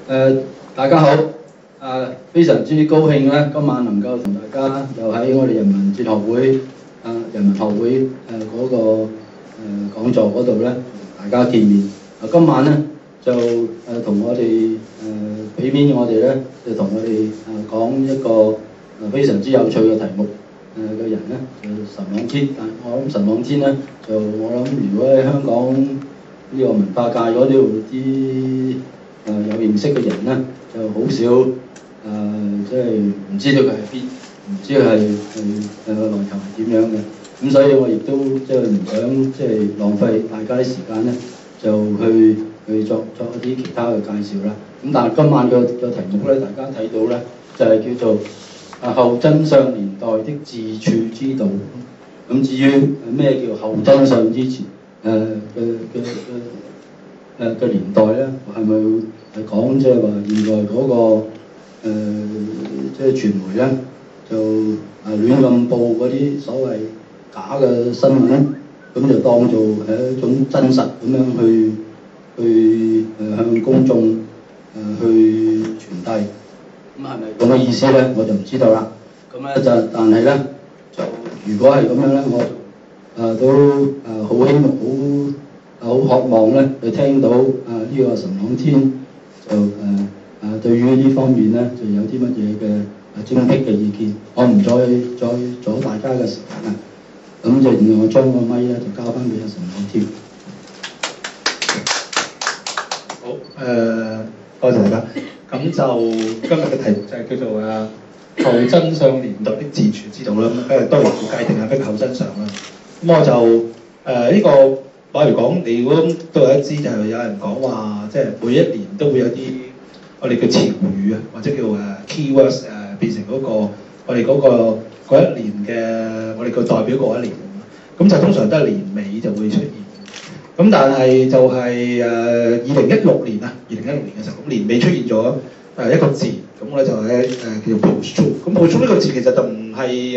大家好，非常之高興咧，今晚能夠同大家又喺我哋人民哲學會人民學會嗰個講座嗰度咧，同大家見面。今晚咧就同我哋俾面我哋咧，就同我哋講一個非常之有趣嘅題目嘅人咧，就岑廣天。但我諗岑廣天咧，就我諗如果喺香港呢個文化界嗰度啲有認識嘅人咧，就好少即係唔知道佢係邊，唔知佢係來頭係點樣嘅。咁所以我亦都即係唔想即係浪費大家啲時間咧，就去作一啲其他嘅介紹啦。咁但係今晚嘅題目咧，大家睇到咧就係叫做後真相年代的自處之道。咁至於咩叫後真相之前嘅年代咧，係咪係講即係話現在嗰個即係傳媒咧就亂咁報嗰啲所謂假嘅新聞咧，咁就當做係一種真實咁樣去向公眾去傳遞。咁係咪咁嘅意思咧？我就唔知道啦。咁咧就但係咧就如果係咁樣咧，我都好希望好渴望咧去聽到呢個岑廣天就對於呢方面咧就有啲乜嘢嘅精闢嘅意見。我唔再阻大家嘅時間啦。咁就然後我將個咪咧就交翻俾阿岑廣天。 好，多謝大家。咁就今日嘅題目就係叫做後真相年代的自處之道啦。咁當然要界定下咩叫後真相啦。咁我就呢個例如講，你如果都有一知就係有人講話，即係每一年都會有啲我哋叫潮語啊，或者叫keywords 變成嗰個我哋嗰一年嘅我哋叫代表嗰一年。咁就通常都係年尾就會出現。咁但係就係2016年啊，2016年嘅時候，咁年尾出現咗一個字，咁咧就係叫做 post-truth。咁 post-truth 呢個字其實就唔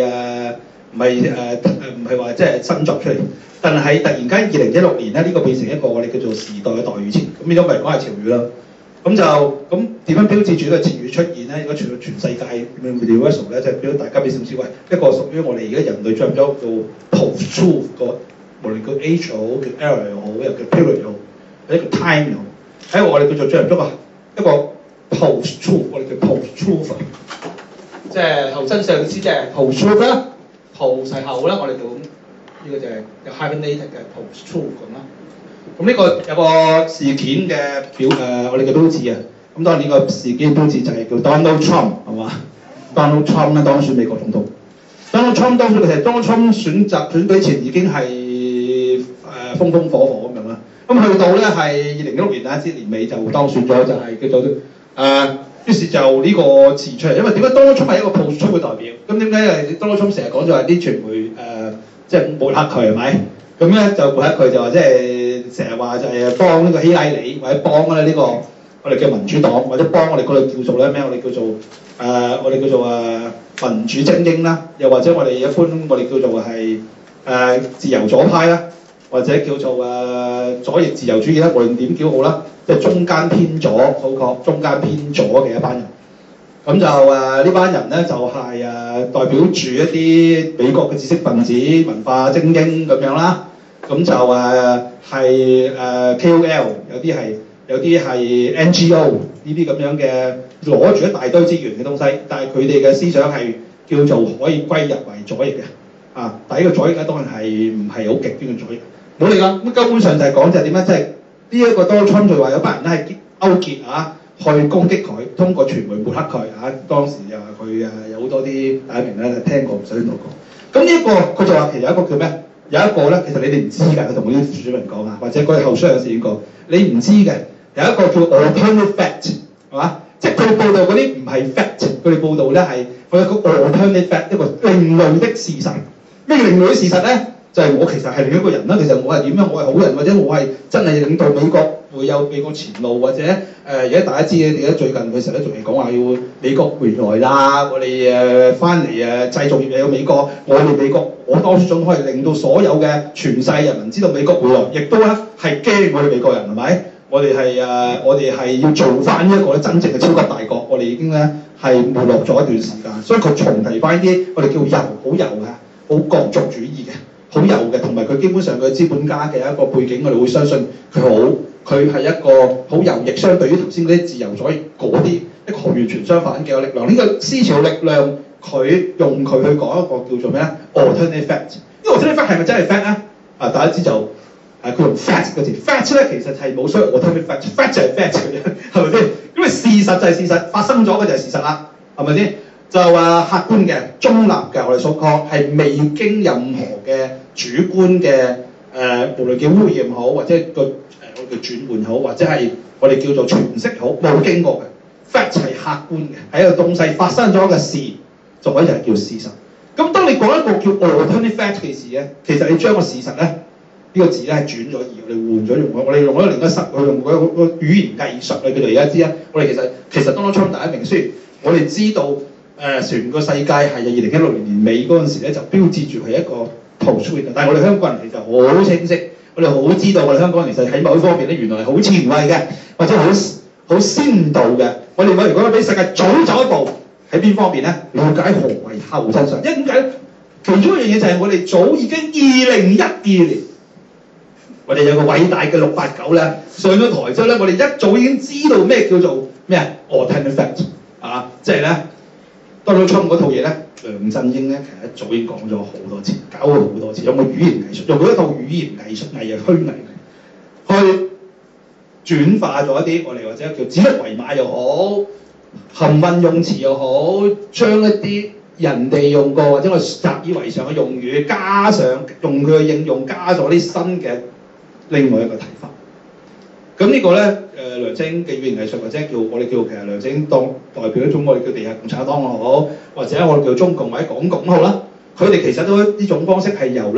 係話即係新作出嚟，但係突然間2016年咧呢個變成一個我哋叫做時代嘅代語詞，咁變咗咪講係潮語啦。咁點樣標誌住呢個詞語出現咧？如果全世界 universal 咧，就係俾到大家俾少少一個屬於我哋而家人類進入咗叫 post-truth 個。無論叫 age 又好，叫 era 又好，又叫 period 又好，或者叫 time 又好，喺我哋叫做進入咗一個 post-truth， 我哋叫 post-truth， 即係後真相意思即係 post-truth 啦 ，post 係後啦，我哋叫呢個就係有 hyphenated 嘅 post-truth 咁啦。咁呢個有個事件嘅我哋嘅標誌啊。咁當然呢個事件標誌就係叫 Donald Trump 係嘛 ？Donald Trump 咧當選美國總統。Donald Trump 當選其實 Donald Trump 選舉前已經係風風火火咁樣啦，咁去到咧係2016年啦，年尾就當選咗，就係叫做於是就呢個詞出嚟，因為點解 Donald Trump 係一個 post-truth 嘅代表？咁點解Donald Trump 成日講就係啲傳媒即係抹黑佢係咪？咁咧就抹黑佢就話即係成日話就係幫呢個希拉里，或者幫咧呢個我哋叫民主黨，或者幫我哋嗰度叫做咧咩？我哋叫做民主精英啦，又或者我哋一般我哋叫做係自由左派啦。或者叫做左翼自由主義啦，無論點叫好啦，即係中間偏左，中間偏左嘅一班人。咁就呢班人咧就係代表住一啲美國嘅知識分子、文化精英咁樣啦。咁就係KOL，有啲係 NGO 呢啲咁樣嘅，攞住一大堆資源嘅東西，但係佢哋嘅思想係叫做可以歸入為左翼嘅。但係呢個左翼咧當然係唔係好極端嘅左翼。冇理㗎，咁根本上就係講就係點咧？即係呢一個 Donald Trump 就話有班人咧係勾結去攻擊佢，通過傳媒抹黑佢當時又話佢有好多啲大家明咧聽過唔使聽到講。咁呢一個佢就話其實有一個叫咩？有一個咧其實你哋唔知㗎，佢同啲選民講或者嗰啲後生有時講過，你唔知嘅有一個叫 alternative fact 係嘛？即係佢報道嗰啲唔係 fact， 佢哋報道咧係佢有個 alternative fact， 一個另類的事實。咩另類的事實咧？就係我其實係另一個人啦，其實我係點樣？我係好人，或者我係真係領導美國會有美國前路，或者而家大家知嘅，而家最近佢成日都仲係講話要美國回來啦，我哋翻嚟製造業又有美國，我哋美國我當選總統可以令到所有嘅全世人民知道美國回來，亦都咧係驚我哋美國人係咪？ 我哋係要做翻呢一個咧真正嘅超級大國，我哋已經咧係沒落咗一段時間，所以佢重提翻啲我哋叫右好右嘅、好國族主義嘅、好右嘅，同埋佢基本上佢資本家嘅一個背景，我哋會相信佢係一個好右翼，相對於頭先嗰啲自由左翼嗰啲一個完全相反嘅力量。呢、這個思潮力量佢用佢去講一個叫做咩咧 alternative fact。呢個 alternative fact 係咪真係 fact 咧？啊，大家知就。佢用 fact 個字 ，fact 咧其實係冇需要 alternative fact 就係 fact 嘅啫，係咪先？咁你事實就係事實，發生咗嘅就係事實啦，係咪先？就話客觀嘅、中立嘅，我哋所講係未經任何嘅主觀嘅無論叫污染好，或者個我哋叫轉換好，或者係我哋叫做詮釋好，冇經過嘅 fact 係客觀嘅，係一個東西發生咗嘅事，就可以係叫事實。咁當你講一個叫 alternative fact 嘅事咧，其實你將個事實咧。呢個字咧係轉咗義，我哋換咗用我哋用咗另一實去用嗰個語言藝術啊！佢哋而家知啊，我哋其實 Donald Trump 第一名，雖然我哋知道全個世界係2016年尾嗰陣時咧就標誌住係一個圖書館，但係我哋香港人其實好清晰，我哋好知道我哋香港人其實喺某一方面咧原來係好前衞嘅，或者好先導嘅。我哋如果比世界早走一步喺邊方面咧，了解何為後真相。因為點解？其中一樣嘢就係我哋早已經2012年。我哋有個偉大嘅689咧上咗台之後咧，我哋一早已經知道咩叫做咩啊 alternative fact 啊，即係咧 Donald Trump 嗰套嘢咧，梁振英咧其實一早已經講咗好多次，搞過好多次，用個語言藝術，用佢一套語言藝術偽虛偽去轉化咗一啲我哋或者叫指鹿為馬又好，含混用詞又好，將一啲人哋用過或者我習以為常嘅用語加上用佢嘅應用，加咗啲新嘅。另外一個睇法，咁呢個咧梁振英嘅語言藝術或者我哋叫其實梁振英當代表一種我哋叫地下共產黨又好，或者我哋叫中共或者港共好啦，佢哋其實都呢種方式係由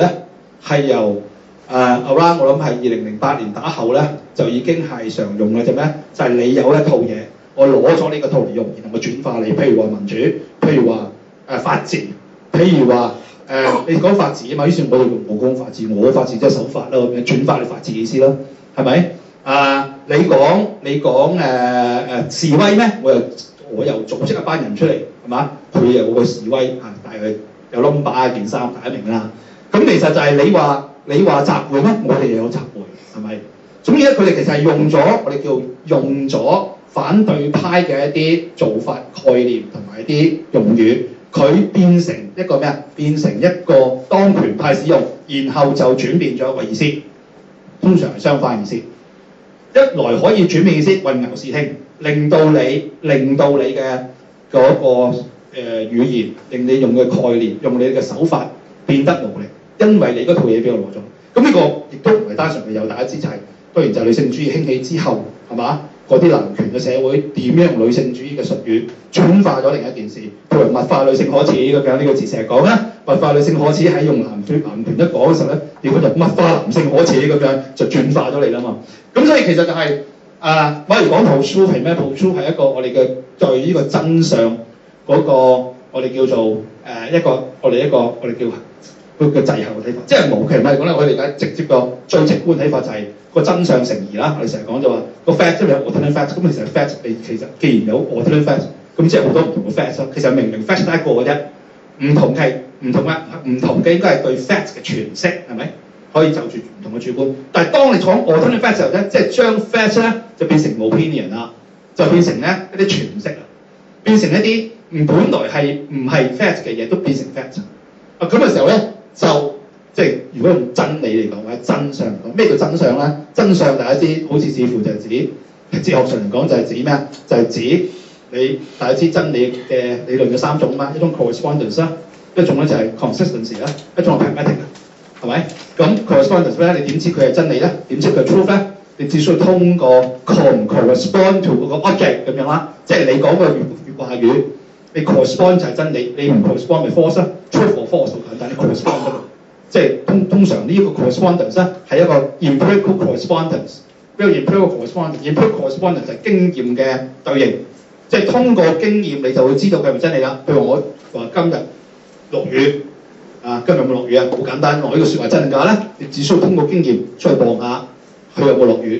around 我諗係2008年打後咧就已經係常用嘅啫咩？就係你有一套嘢，我攞咗呢個套嚟用，然後我轉化你，譬如話民主，譬如話法治，譬如話。你講法治啊嘛，於是我哋用冇講法治，我法治即係守法啦，咁樣轉化你法治意思啦，係咪？你講示威咩？我又組織一班人出嚟，係嘛？佢又會示威嚇，但係佢有 number 件衫，大家明啦。咁其實就係你話集會咩？我哋又有集會，係咪？總之咧，佢哋其實係用咗我哋叫用咗反對派嘅一啲做法概念同埋一啲用語。佢變成一個咩啊？變成一個當權派使用，然後就轉變咗一個意思，通常係相反意思。一來可以轉變意思，混淆視聽，令到你嘅嗰個語言，令你用嘅概念，用你嘅手法變得無力，因為你嗰套嘢俾我攞咗。咁呢個亦都唔係單純嘅有大家知，就係當然就係女性主義興起之後，係嘛？嗰啲男權嘅社會點樣用女性主義嘅術語轉化咗另一件事，譬如物化女性可恥咁樣呢個字成日講啦，物化女性可恥喺用男權一講嘅時候咧，如果就物化男性可恥咁樣就轉化咗你啦嘛。咁所以其實就係我哋講 post-truth 係咩 ？post-truth 係一個我哋嘅對呢個真相嗰個我哋叫做我哋叫佢嘅滯後嘅睇法，即係無其唔係講咧，我哋而家直接個最直觀睇法就係個真相成疑啦。我哋成日講就話個 fact 即係有 alternate fact，咁其實 fact 你其實既然有 alternate fact，咁即係好多唔同嘅 fact 咯。其實明明 fact 得一個嘅啫，唔同嘅應該係對 fact 嘅詮釋係咪？可以就住唔同嘅主觀。但係當你講 alternate fact 嘅時候咧，即係將 fact 咧就變成 opinion 啦，就變成咧一啲詮釋啦，變成一啲本來係唔係 fact 嘅嘢都變成 fact。咁嘅時候咧。就即係如果用真理嚟講或者真相嚟講，咩叫真相咧？真相大家知，好似似乎就係指哲學上嚟講就係指咩？就係指你大家知真理嘅理論有三種嘛，一種 correspondence 啦，一種咧就係 consistency 啦，一種係 pragmatic 係咪？咁 correspondence 咧，你點知佢係真理咧？點知佢係 truth 咧？你只需要通過 correspond to 個 object 咁樣啦，即係你講個話語。你 correspond 就係真理，你唔 correspond 咪 false 啦 ，truth or false 好簡單，你 correspond 得即係通常呢一個 correspondence 咧係一個 empirical correspondence， 咩叫 empirical correspondence？empirical correspondence 就係經驗嘅對應，即係通過經驗你就會知道佢係咪真理啦。譬如我話今日落雨，今日有冇落雨啊？好簡單，我呢個説話真定假咧？你只需要通過經驗出去望下佢有冇落雨，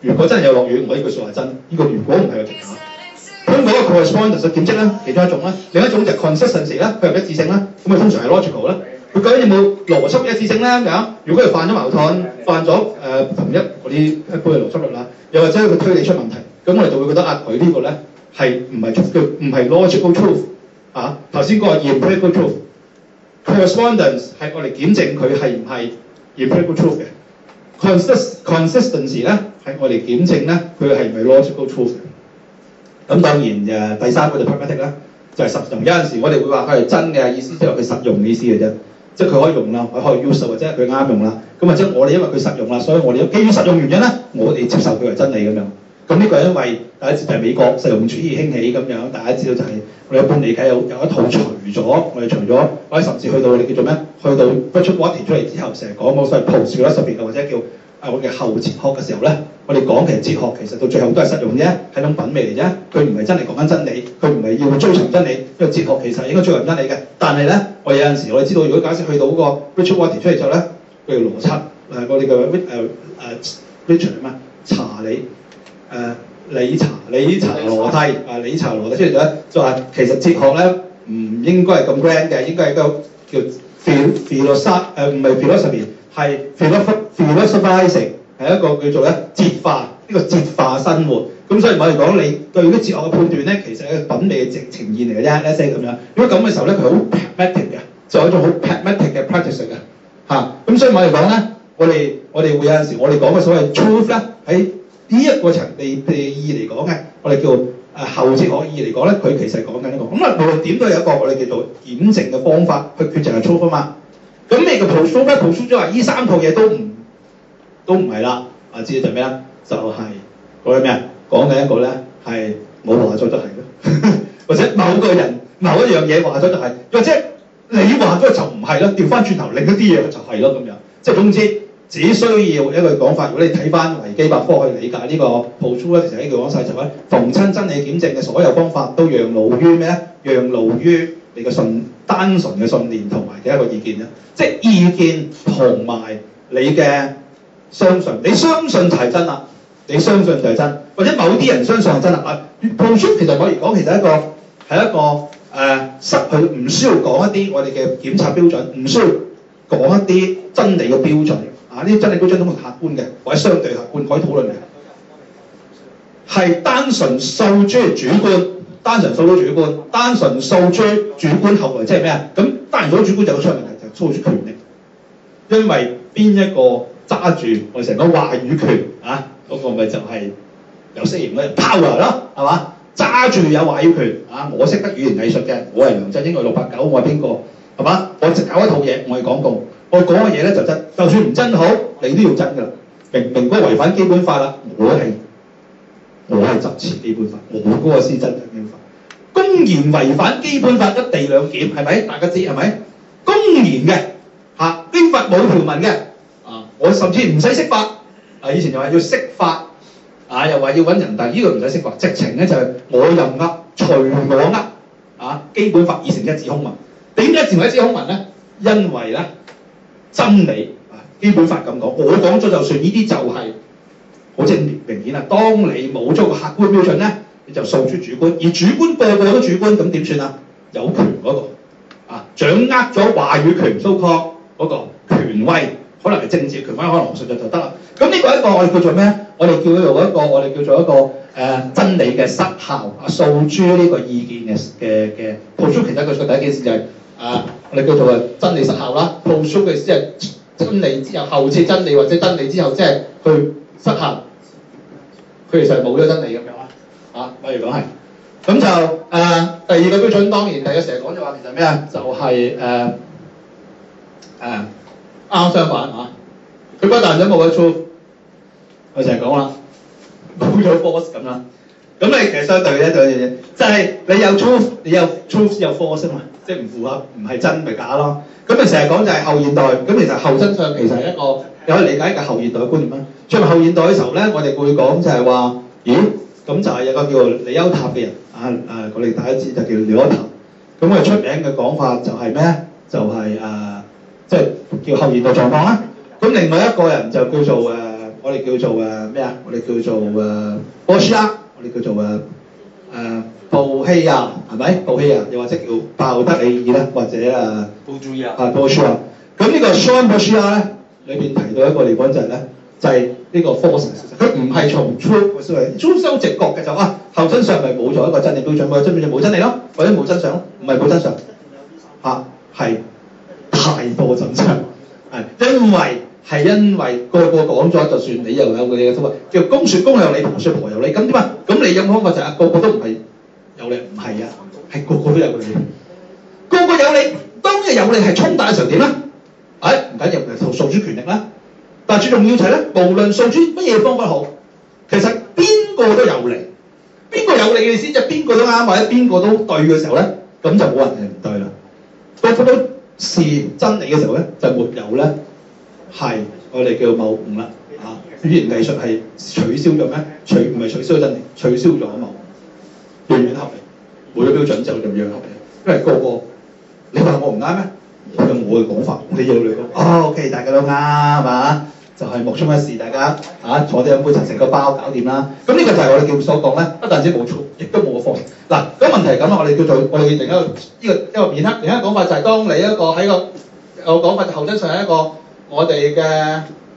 如果真係有落雨，我呢句説話真，呢個如果唔係個技巧。香港嘅 correspondence 嘅檢測咧，其中一種啦，另一種就係 consistency 啦，佢有一致性啦，咁佢通常係 logical 啦。佢究竟有冇邏輯一致性咧咁樣？如果佢犯咗矛盾，犯咗同一嗰啲一般嘅邏輯律啦，又或者佢推理出問題，咁我哋就會覺得啊，佢呢個咧係唔係叫唔係 logical truth 啊？頭先嗰個 empirical truth，correspondence 係我哋檢證佢係唔係 empirical truth 嘅，consistency 咧係我哋檢證咧佢係唔係 logical truth 嘅。咁當然第三個就 pragmatic 啦，就係實用。有陣時我哋會話佢係真嘅意思，即係佢實用嘅意思嘅啫。即係佢可以用啦，佢可以 use 或者佢啱用啦。咁或者我哋因為佢實用啦，所以我哋基於實用原因咧，我哋接受佢為真理咁樣。咁呢個係因為大家知道係美國實用主義興起咁樣，大家知道就係我哋一般理解有一套除咗或者甚至去到我哋叫做咩？去到 Richard Rorty 出嚟之後，成日講冇所謂 post philosophy 或者叫我嘅後哲學嘅時候咧，我哋講其實哲學其實到最後都係實用啫，係種品味嚟啫。佢唔係真係講緊真理，佢唔係要追尋真理，因為哲學其實係應該追尋真理嘅。但係咧，我有陣時我哋知道，如果假設去到嗰個 Richard Rorty 出嚟之後咧，佢嘅邏輯我哋嘅Richard 咩？查理理查羅蒂理查羅蒂出嚟咧，就話其實哲學咧唔應該係咁 grand 嘅，應該係一個叫 philosophy 唔係 philosophy 係 philosophizing 係一個叫做咧哲化，呢個哲化生活。咁所以我哋講你對啲哲學嘅判斷咧，其實係品味嘅呈現嚟嘅啫，一些咁樣。如果咁嘅時候咧，佢好 pragmatic 嘅，就係一種好 pragmatic 嘅 practice 嘅嚇。咁所以我哋講咧，我哋會有陣時我哋講嘅所謂 truth 咧，喺呢一個層地意嚟講嘅，我哋叫後哲學意嚟講咧，佢其實係講緊呢個。咁啊，無論點都有一個我哋叫做檢證嘅方法去決定係 truth 啊嘛。咁咩叫 proof 咧？proof 即係話呢三套嘢都唔係啦。知道就咩咧？就係講緊咩啊？講緊一個咧係冇話咗就係咯，或者某個人某一樣嘢話咗就係，或者你話咗就唔係咯，調翻轉頭另一啲嘢就係咯咁樣。即係總之只需要一個講法。如果你睇翻維基百科去理解呢個 proof 咧，其實呢句講晒就係逢親真理檢證嘅所有方法都讓路於咩咧？讓路於你嘅單純嘅信念同埋嘅一個意見咧，即係意見同埋你嘅相信，你相信就係真啦，你相信就係真，或者某啲人相信係真啦。proof 其實可以講其實係一個失去唔需要講一啲我哋嘅檢測標準，唔需要講一啲真理嘅標準呢啲真理標準都係客觀嘅，或者相對客觀可以討論嘅，係單純訴諸主觀。單純訴諸主觀，單純訴諸主觀後來即係咩啊？咁單純訴諸主觀就會出問題，就訴諸權力。因為邊一個揸住我哋成個話語權啊？嗰個咪就係有色型嘅 power 咯，係嘛？揸住有話語權啊！我識得語言藝術嘅，我係梁振英，我係689，我係邊個？係嘛？我搞一套嘢，我係廣告，我講嘅嘢咧就真，就算唔真好，你都要真㗎啦。明嗰個違反基本法啦，我係執持基本法，我嗰個先真基本法。公然違反基本法一地兩檢係咪？大家知係咪？公然嘅嚇，基本法冇條文嘅我甚至唔使釋法以前又話要釋法又話要揾人大，呢個唔使釋法，直情咧就係我任噏，隨我噏基本法已成一紙空文。點解成為一紙空文咧？因為咧真理基本法咁講，我講咗就算，呢啲就係好明顯啦。當你冇咗個客觀標準咧，你就訴諸主觀，而主觀個個都主觀，咁點算啊？有權嗰個掌握咗話語權 so called 嗰個權威，可能係政治權威，可能學術就得啦。咁呢個係一個我哋叫做咩？我哋叫做一個真理嘅失效訴諸呢個意見嘅 proof。其實佢第一件事就係我哋叫做真理失效啦。proof 嘅意思係真理之後後設真理，或者真理之後即係去失效，佢其實係冇咗真理咁樣例如講係，咁就第二個標準當然第一成日講就話其實咩啊？就係啱相反佢不但止冇咗 truth， 我成日講啦，冇咗 force 咁啦。咁你其實相對咧就一樣嘢，就係你有 truth， 你有 truth 有 force 嘛，即係唔符合，唔係真咪假咯。咁你成日講就係後現代，咁其實後真相其實係一個你可以理解一個後現代嘅觀念啦。進入後現代嘅時候咧，我哋會講就係話，咦？咁就係有個叫李歐塔嘅人我哋大家知就叫李歐塔。咁佢出名嘅講法就係咩？就係即係叫後現代狀況啦。咁另外一個人就叫做我哋叫做咩啊？我哋叫做波斯亞，我哋叫做布希亞，係咪？布希亞又或者叫鮑德里爾啦，或者波斯亞。咁呢個 Sean 波斯亞咧，裏邊提到一個地方就係咧，就係呢個 false 佢唔係從 truth 嘅思維，truth 係好直覺嘅就後真相咪冇咗一個真理標準，冇真理就冇真理咯，或者冇真相咯，唔係冇真相係太多真相，因為個個講咗就算你又有你嘅，叫公説公有理，婆説婆有理，咁點啊？咁你有冇方法就係個個都唔係有理？唔係啊，係個個都有理，個個有理，當日有理係衝大嘅時候點啊？唔緊要，訴諸權力啦。但係最重要就係咧，無論訴諸乜嘢方法好，其實邊個都有理，邊個有理嘅意思即係邊個都啱或者邊個都對嘅時候咧，咁就冇人係唔對啦。個個都是真理嘅時候咧，就沒有咧係我哋叫謬誤啦。語言藝術係取消咗咩？唔係取消真理，取消咗謬誤，樣樣合理，每個標準就樣樣合理。因為個個你話我唔啱咩？我用我嘅講法，你要你講，OK， 大家都啱係嘛？就係目中一視，大家坐啲飲杯茶食個包搞掂啦。咁呢個就係我哋叫所講咧，不但止冇錯，亦都冇個方。嗱，咁問題係咁啦，我哋叫做我哋另一個面另一個講法就係當你一個喺個講法，後真相係一個我哋嘅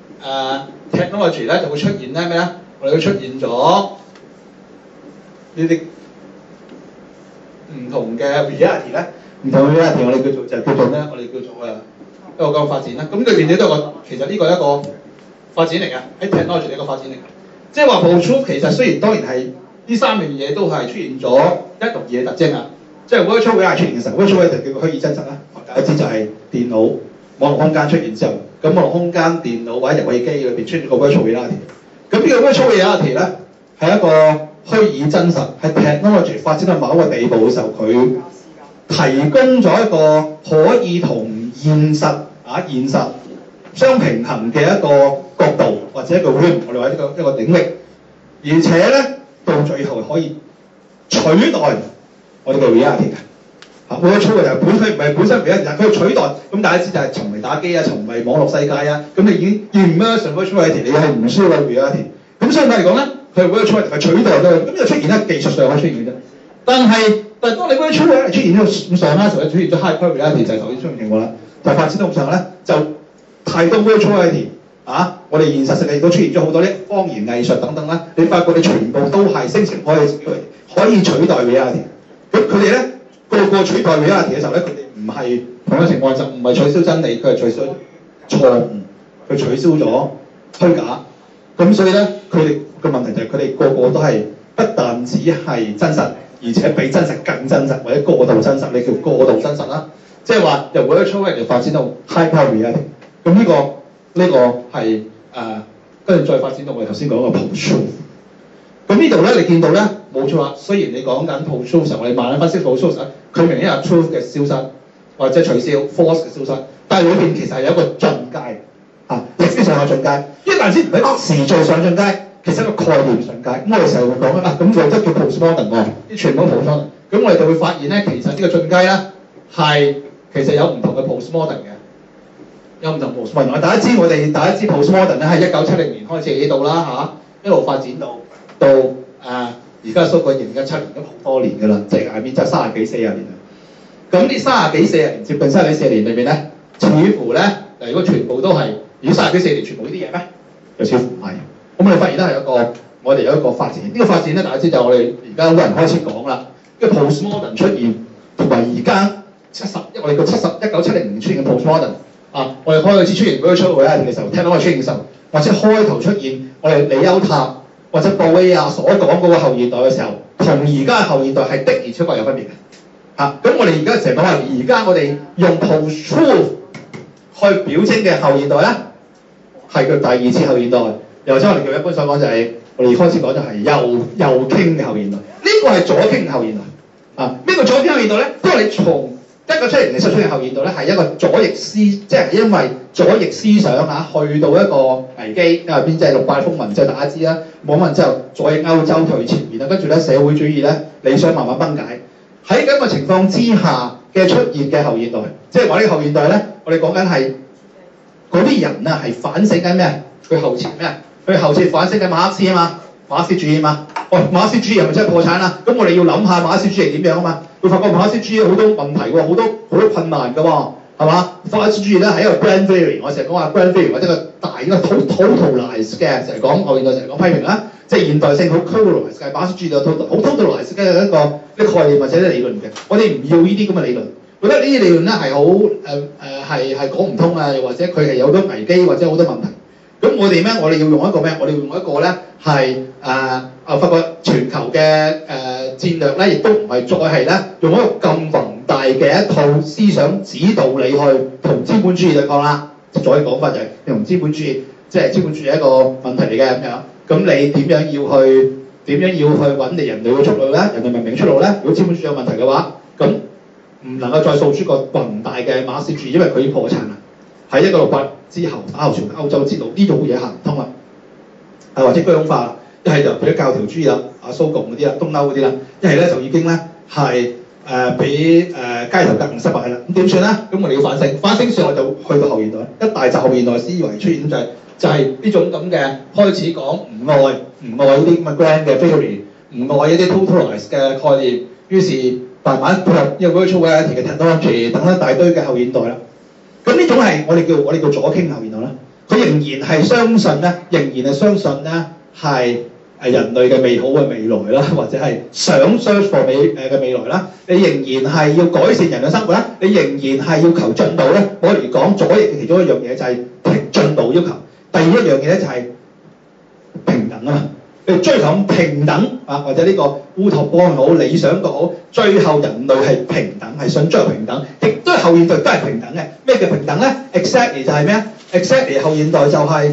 technology 咧，就會出現咧咩咧？我哋會出現咗呢啲唔同嘅 reality 咧。唔同嘅 reality 我哋叫做就叫做咩？我哋叫做一個咁嘅發展啦。咁裏邊你都有個，其實呢個係一個發展嚟嘅，喺 technology 一個發展嚟嘅。即係話 post-truth 其實雖然當然係呢三樣嘢都係出現咗一同二嘅特徵啊。即係 virtual reality 出現嘅時候 virtual reality 叫做虛擬真實啦。大家知就係電腦網絡空間出現之後，咁網絡空間電腦或者遊戲機裏邊出現個 virtual reality。咁呢個 virtual reality 咧係一個虛擬真實，係 technology 發展到某一個地步嘅時候，佢提供咗一個可以同現實相平衡嘅一個角度，或者一個 realm， 我哋話一個領域，而且咧到最後可以取代我哋嘅 reality 嘅。virtual 就本身唔係本身 reality， 但係佢取代。咁大家知就係沉迷打機啊，沉迷網絡世界啊，咁你已經 immerse virtual reality， 你係唔需要 reality。咁相對嚟講咧，佢 virtual 係取代咗，咁就出現咧技術上可以出現嘅啫。但係當你 virtual reality 出現呢個咁上下時候咧，出現咗 hyper reality 就係頭先出現情況啦。就發展到咁上下咧，就太多 virtual reality 我哋現實世界亦都出現咗好多啲方言藝術等等啦。你發覺你全部都係聲稱可以取代 reality。咁佢哋咧個取代 reality 嘅時候咧，佢哋唔係同一情況，就唔係取消真理，佢係取消錯誤，佢取消咗虛假。咁所以咧，佢哋嘅問題就係佢哋個個都係不但只係真實，而且比真實更真實，或者過度真實，你叫過度真實啦。即係話由 virtual reality 發展到 hyper reality。咁呢個係跟住再發展到我哋頭先講嘅 post-truth。咁呢度咧，你見到咧冇錯啦。雖然你講緊 post-truth 時候，我哋慢慢分析 post-truth 時，佢明顯係 truth 嘅消失或者取消 false 嘅消失，但係裏邊其實係有一個進階歷史上嘅進階。一旦先唔係時序上進階，其實係一個概念進階。咁我哋成日會講咁就即係叫 postmodern 喎，啲全部 postmodern。咁我哋就會發現咧，其實呢個進階咧係其實有唔同嘅 postmodern 嘅。有唔同 postmodern， 大家知 postmodern 咧係1970年開始喺度啦一路發展到而家所講2017年都好多年㗎啦，即係即係30幾40年啦。咁呢30幾40年接近30幾40年裏邊咧，似乎咧如果全部都係，如果30幾40年全部呢啲嘢咩？又似乎唔係。咁我哋發現咧係我哋有一個發展，呢個發展咧大家知就係我哋而家好多人開始講啦，因為 postmodern 出現同埋而家我哋個1970年出現嘅 postmodern。我哋開始出現 virtual reality 嘅時候，聽到我出現嘅時候，或者開頭出現我哋李歐塔或者布威亞所講嗰個後現代嘅時候，同而家嘅後現代係的而且確有分別嘅。咁我哋而家成日講話，而家我哋用 post-truth 去表徵嘅後現代咧，係佢第二次後現代，又或者我哋叫一般所講就係我哋開始講就係右傾嘅後現代。呢個係左傾嘅後現代。咩叫左傾後現代咧？因為你從1970年出現嘅後現代咧，係一個左翼即係因為左翼思想去到一個危機，因為邊即係6·8風雲之後大家知啦，冇乜之後左翼歐洲退前面啦，跟住咧社會主義咧理想慢慢崩解，喺咁嘅情況之下嘅出現嘅後現代，即係話呢個後現代咧，我哋講緊係嗰啲人係反省緊咩？佢後前咩？ 佢後設反省嘅馬克思啊嘛，馬克思主義嘛。馬克思主義係咪真係破產啊？咁我哋要諗下馬克思主義點樣啊嘛。會發覺馬克思主義好多問題喎，好多困難㗎喎，係嘛？馬克思主義咧係一個 grand theory， 我成日講話 grand theory 或者個大嘅 totalize 嘅，成日講後現代成日講批評啦，即係現代性好 totalize 嘅，馬克思主義就好 totalize 嘅一個概念或者理論嘅。我哋唔要呢啲咁嘅理論，覺得呢啲理論咧係好係講唔通啊，又或者佢係有好多危機或者好多問題。咁我哋咩？我哋要用一個咩？我哋要用一個咧係發覺全球嘅戰略咧，亦都唔係再係咧用一個咁宏大嘅一套思想指導你去同資本主義對抗啦。再講法就係你同資本主義，即係資本主義係一個問題嚟嘅咁樣。咁你點樣要去揾你人類嘅出路咧？人類文明嘅出路咧？如果資本主義有問題嘅話，咁唔能夠再訴諸個宏大嘅馬克思主義，因為佢已經破產啦。喺1968之後打後全歐洲之路呢種嘢行唔通啦，或者僵化啦，一係就俾咗教條主義啦，蘇共嗰啲啦，東歐嗰啲啦，一係咧就已經咧係俾街頭革命失敗啦。咁點算咧？咁我哋要反省上，我就去到後現代，一大集後現代思維出現就係呢種咁嘅開始講唔愛呢啲咁嘅 grand 嘅 theory， 唔愛一啲 totalize 嘅概念，於是慢慢配合呢個 virtual reality 嘅 technology 等一大堆嘅後現代啦。咁呢種係我哋叫左傾後現代啦，佢仍然係相信咧係人類嘅美好嘅未來啦，或者係想 search for 嘅未來啦。你仍然係要改善人嘅生活啦，你仍然係要求進步咧。我嚟講左翼嘅其中一樣嘢就係進步要求，第二一樣嘢咧就係平等啊嘛。你追求平等啊，或者呢個烏托邦好理想個好，最後人類係平等，係想追求平等，亦都係後現代都係平等嘅。咩叫平等咧 ？Exactly 就係咩啊 ？Exactly 後現代就係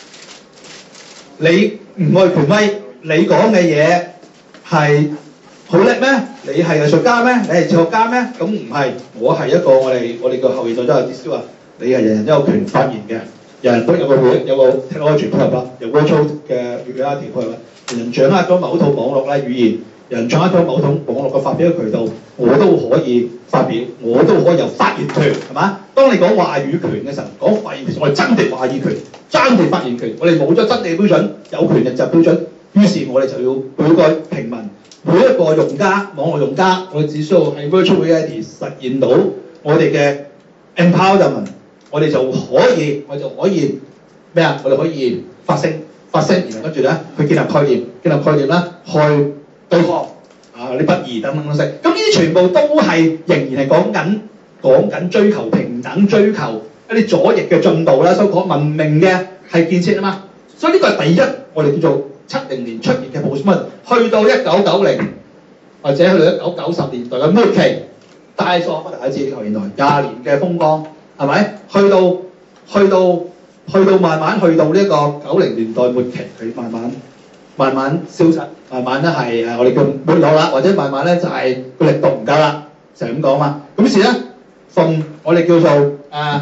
你唔愛權威，你講嘅嘢係好叻咩？你係藝術家咩？你係哲學家咩？咁唔係，我係一個我哋個後現代都有啲說話，你係人人都有權發言嘅。人人都有個 technology 配合啦，有 virtual 嘅 reality 配合啦，人人掌握咗某套網絡咧語言，人掌握咗某套網絡嘅發表嘅渠道，我都可以發表，我都可以有發言權，係嘛？當你講話語權嘅時候，講發言權，我哋爭地話語權，爭地發言權，我哋冇咗真理標準，有權力就標準，於是我哋就要每個平民，每一個用家，網絡用家，我哋只需要喺 virtual reality 實現到我哋嘅 empowerment。我哋就可以咩啊？我哋可以發聲，然後跟住咧去建立概念啦，去對抗啲不義等等東西。咁呢啲全部都係仍然係講緊追求平等，追求一啲左翼嘅進步啦，所講文明嘅係建設啊嘛。所以呢個係第一，我哋叫做70年出現嘅 postmodern， 去到1990或者去到1990年代嘅末期，大咗大家知呢個現代20年嘅風光。係咪？去到慢慢去到呢個90年代末期，佢慢慢消失，慢慢咧係我哋叫沒落啦，或者慢慢咧就係個力度唔夠啦，就係咁講嘛。咁於是咧，從我哋叫做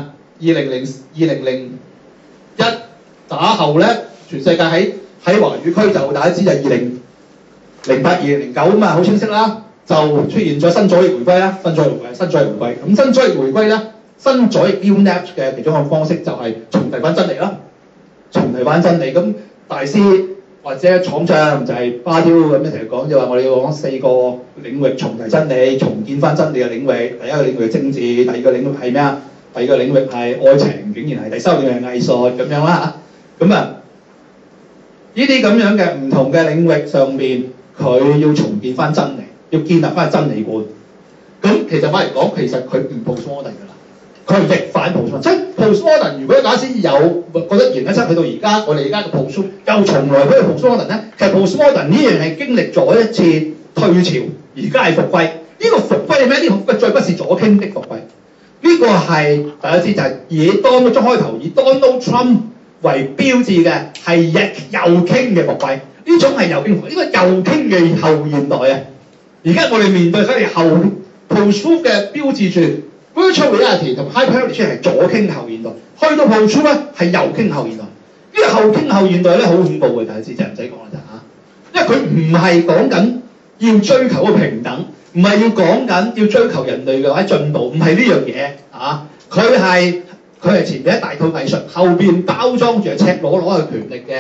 2001打後咧，全世界喺華語區就大家知就係2008、2009咁啊，好清晰啦，就出現咗新左翼回歸啦，新左翼回歸。咁新左翼回歸咧。新左翼 UNEP 嘅其中一個方式就係重提翻真理啦，咁大師或者廠長就係巴丟咁樣成日講，就話我哋要講4個領域重提真理，重建翻真理嘅領域。第一個領域係政治，第二個領域係咩啊？第二個領域係愛情，竟然係第三個領域係藝術咁樣啦嚇。咁啊，呢啲咁樣嘅唔同嘅領域上面，佢要重建翻真理，要建立翻真理觀。咁其實反嚟講，其實佢唔 postmodern 㗎啦。佢係逆反 postmodern， 即係 postmodern。如果假設有覺得2017去到而家，我哋而家嘅 postmodern 又從來嗰個 postmodern 咧，其實 postmodern 呢樣係經歷咗一次退潮，而家係復歸。呢個復歸係咩？呢個復歸再不是左傾的復歸。呢個係大家知就係以開頭以 Donald Trump 為標誌嘅係右傾嘅復歸。呢種係右傾，呢個右傾嘅後現代啊！而家我哋面對佢哋後 post-truth 嘅標誌住。Virtual reality 同 hyper reality 係左傾後現代，去到 post-truth 咧係右傾後現代。呢個後傾後現代咧好恐怖嘅，大家知就唔使講啦咋嚇，因為佢唔係講緊要追求個平等，唔係要講緊要追求人類嘅或者進步，唔係呢樣嘢嚇。佢係前面一大套藝術，後邊包裝住赤裸裸嘅權力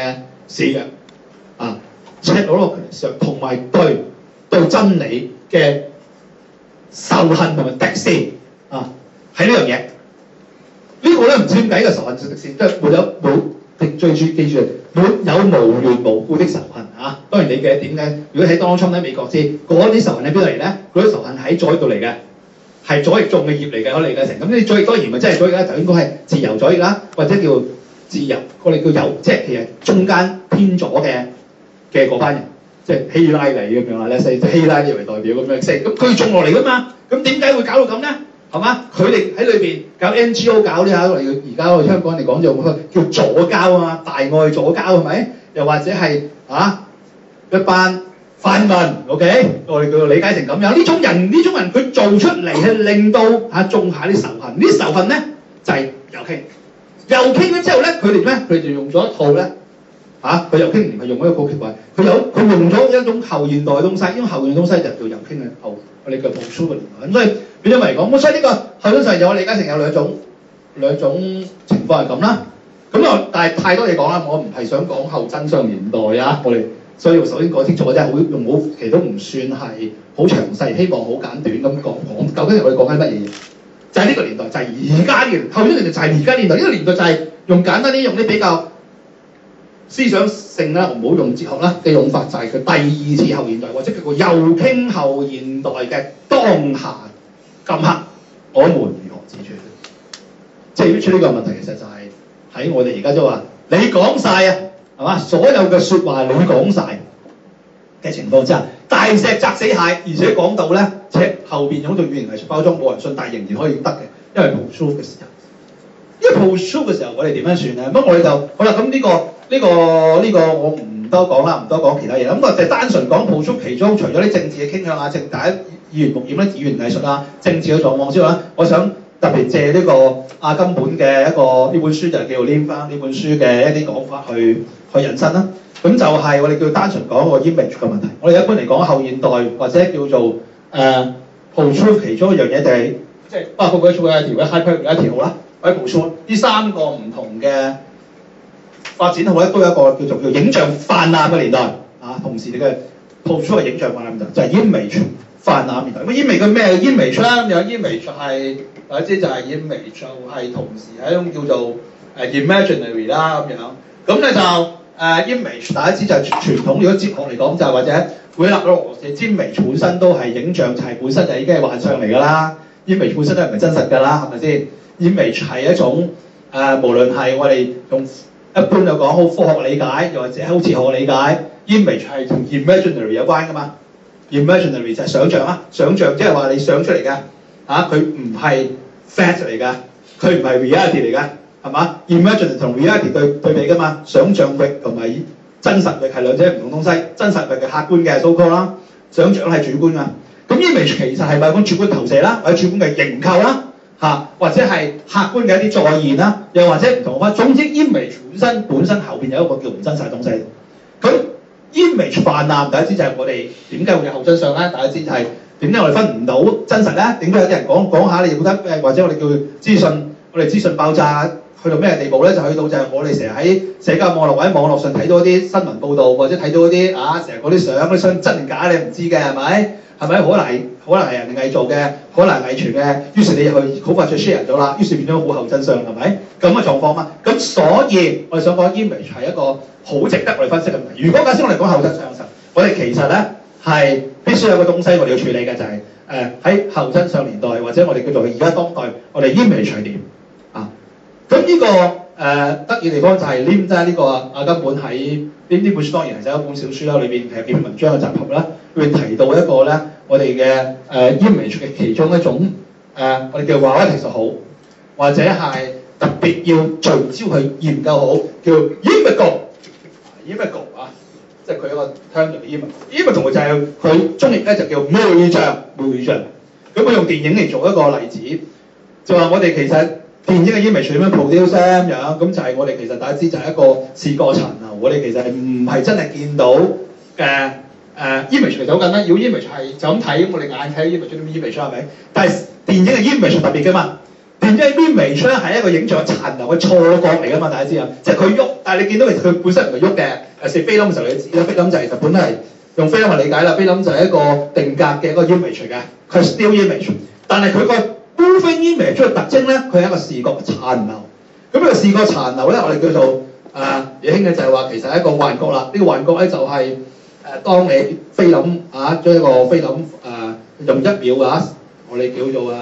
是嘅，啊 technology 上同埋對真理嘅仇恨同埋敵視啊，係呢樣嘢。呢個咧唔知點解嘅仇恨同敵視，即係冇最記住沒有無緣無故的仇恨啊！當然你嘅點解？如果喺當初喺美國知嗰啲仇恨喺邊度嚟咧？嗰啲仇恨喺左翼度嚟嘅，係左翼種嘅葉嚟嘅，我理解成咁。呢啲左翼當然唔係真係左翼啦，就應該係自由左翼啦，或者叫自由，我哋叫右，即係其實中間偏左嘅嗰班人，即係希拉里咁樣啦，咧以希拉里為代表咁樣咁佢種落嚟㗎嘛，咁點解會搞到咁咧？係嘛？佢哋喺裏邊搞 NGO 搞呢下，而家我哋香港人嚟講就叫左膠啊嘛，大愛左膠係咪？又或者係一班泛民 ，OK， 我哋叫做理解成咁樣。呢種人佢做出嚟係令到種下啲仇恨，呢啲仇恨咧就係右傾咗之後咧，佢哋咩？佢哋就用咗一套咧佢右傾唔係用一個好奇怪，佢用咗一種後現代嘅東西，因為後現代東西就叫右傾嘅後，我哋叫 post-truth 嘅年代。咁所以變咗嚟講，咁所以呢個後真實我理解成有兩種情況係咁啦。咁但係太多嘢講啦，我唔係想講後真相年代啊，我哋所以首先講清楚啫，其實都唔算係好詳細，希望好簡短咁講究竟我哋講緊乜嘢？就係呢個年代，就係而家呢個後真年代，就係而家年代。呢個年代就係用簡單啲，用啲比較思想性啦，唔好用哲學啦嘅用法，就係佢第二次後現代，或者叫做右傾後現代嘅當下今刻，我們如何自處？即係出呢個問題，其實就係喺我哋而家都話你講晒啊，係嘛？所有嘅説話你講晒嘅情況之下，大石砸死蟹，而且講到咧，後邊用到語言藝術包裝，冇人信，但係仍然可以得嘅，因為 post-truth 嘅時候，因為 post-truth 嘅時候，我哋點樣算咧？咁我哋就好啦。咁呢個我唔多講啦，唔多講其他嘢。咁我就單純講 post-truth 其中，除咗啲政治嘅傾向啊、大家耳濡目染咧、語言藝術啊、政治嘅狀況之外咧，我想特別借呢個阿金本嘅呢本書，就係叫做 Lim 翻呢本書嘅一啲講法去引申啦。咁就係我哋叫單純講個 image 嘅問題。我哋一般嚟講後現代或者叫做post-truth 其中一樣嘢就係即係包括佢一條 hyper 好啦，或者 post-truth 呢三個唔同嘅發展後咧，都有一個叫影像泛濫嘅年代同時你嘅 post-truth 嘅影像泛濫年代就係 image 泛濫年代。咁 image 嘅咩 image 咧？有 image 係或者就係 image 就係同時係一種叫做imaginary 啦咁樣。咁咧就image 大家知就係傳統，如果哲學嚟講就係或者古希臘嗰個 image 本身都係影像，就係本身就已經係幻象嚟㗎啦。image 本身都係唔係真實㗎啦，係咪先 ？image 係一種無論係我哋用一般嚟講好科學理解，又或者好哲學理解 ，image 係同 imaginary 有關㗎嘛。imaginary 就係想像啦，想像即係話你想出嚟嘅佢唔係 fact 嚟㗎，佢唔係 reality 嚟㗎。係嘛 ？Imaginary 同 reality 對比㗎嘛，想像力同埋真實力係兩者唔同東西。真實力係客觀嘅 so-called 啦，想像係主觀㗎。咁 image 其實係咪一種主觀投射啦，或者主觀嘅凝構啦，或者係客觀嘅一啲再現啦，又或者唔同嘅話，總之 image 本身後邊有一個叫唔真實嘅東西。咁 image 泛濫，大家知就係我哋點解會有後真相咧？大家知就係點解我哋分唔到真實咧？點解有啲人講下你覺得或者我哋叫資訊爆炸？去到咩地步咧？就去到就係我哋成日喺社交網絡或者網絡上睇到啲新聞報導，或者睇到啲成日嗰啲相真定假你唔知嘅係咪？係咪可能係人哋偽造嘅，可能係偽傳嘅？於是你去好快就 share 咗啦，於是變咗好後真相係咪？咁嘅狀況嘛。咁所以我哋想講 image 係一個好值得我哋分析嘅問題。如果假設我哋講後真相嘅時候，我哋其實咧係必須有個東西我哋要處理嘅，就係喺後真相年代或者我哋叫做而家當代，我哋 image 係點？咁呢個得意地方就係 Lim 呢個阿金本喺呢本書當然係寫一本小書啦，裏邊係幾篇文章嘅集合啦，裏邊提到一個咧我哋嘅image 嘅其中一種我哋叫話其實好，或者係特別要聚焦去研究好，叫 imago 即係佢一個 term 叫 imago 就係佢中譯咧就叫魅像。咁佢用電影嚟做一個例子，就話我哋其實電影嘅 image 點樣 produce 咁樣，咁就係我哋其實大家知就係一個視覺層啊，我哋其實係唔係真係見到嘅image 嚟就好簡單，要 image 係就咁睇，我哋眼睇 image 啲 image 係咪？但係電影嘅 image 特別㗎嘛，電變咗 image 咧係一個影像殘留嘅錯覺嚟㗎嘛，大家知啊？即係佢喐，但係你見到其實佢本身唔係喐嘅。尤其是菲林嘅時候，你知啦，菲林就係其實本身係用菲林去理解啦。菲林就係一個定格嘅一個 image 嚟嘅，佢係 still image。但係佢個 moving image 嘅特徵咧，佢係一個視覺殘留。咁呢個視覺殘留咧，我哋叫做野興嘅就係話其實係一個幻覺啦。呢個幻覺咧就係當你菲林將一個菲林用1秒我哋叫做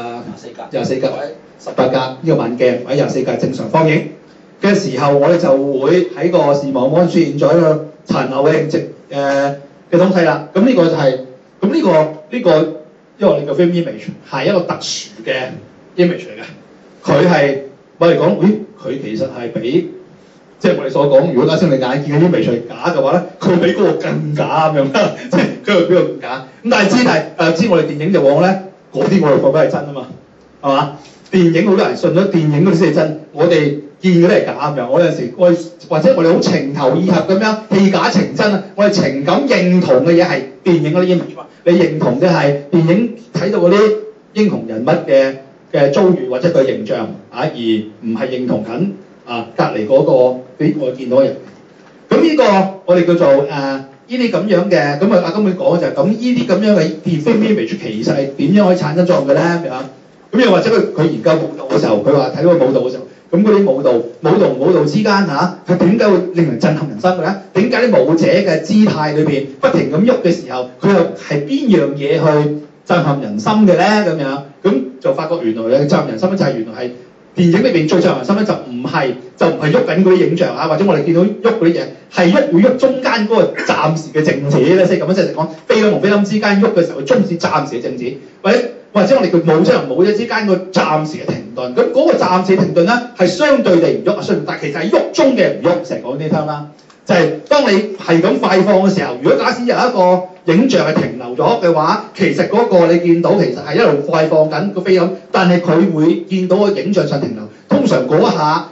24格或者18格呢個慢鏡或者24格正常放映嘅時候，我哋就會喺個視網膜出現咗一個殘留嘅嘅東西啦。咁呢個就係咁呢個，因為我哋嘅 film image 係一個特殊嘅 image 嚟嘅。佢係我哋講，佢其實係比即係我哋所講，如果假設你眼見嘅 image 係假嘅話咧，佢比嗰個更假咁樣，即係佢會比個更假。咁但係知我哋電影就往咧嗰啲我哋覺得係真啊嘛，係嘛？電影好多人信咗電影嗰啲先係真，我哋見嗰啲係假咁樣。我有陣時或者我哋好情投意合咁樣，戲假情真啊！我哋情感認同嘅嘢係電影嗰啲 image 嘛，你認同嘅係電影睇到嗰啲英雄人物嘅遭遇或者佢形象而唔係認同緊隔離嗰個俾我見到嘅人。咁呢個我哋叫做呢啲咁樣嘅，咁阿金妹講嘅就係咁，呢啲咁樣嘅 film image 其實係點樣可以產生作用嘅咧？咁又或者佢研究舞蹈嘅時候，佢話睇到個舞蹈嘅時候，咁嗰啲舞蹈之間佢點解會令人震撼人心嘅咧？點解啲舞者嘅姿態裏邊不停咁喐嘅時候，佢又係邊樣嘢去震撼人心嘅咧？咁就發覺原來咧震撼人心咧就係原來係電影裏邊最震撼人心咧就唔係喐緊嗰啲影像或者我哋見到喐嗰啲嘢係會喐中間嗰個暫時嘅靜止咧，即係咁樣即係講菲林同菲林之間喐嘅時候，佢終止暫時嘅靜止，或者我哋叫舞者同舞者之間個暫時嘅停頓。咁嗰個暫時停頓咧係相對地唔喐但其實係喐中嘅唔喐，成日講呢啲啦。就係當你係咁快放嘅時候，如果假使有一個影像係停留咗嘅話，其實嗰個你見到其實係一路快放緊個菲林，但係佢會見到個影像上停留。通常嗰下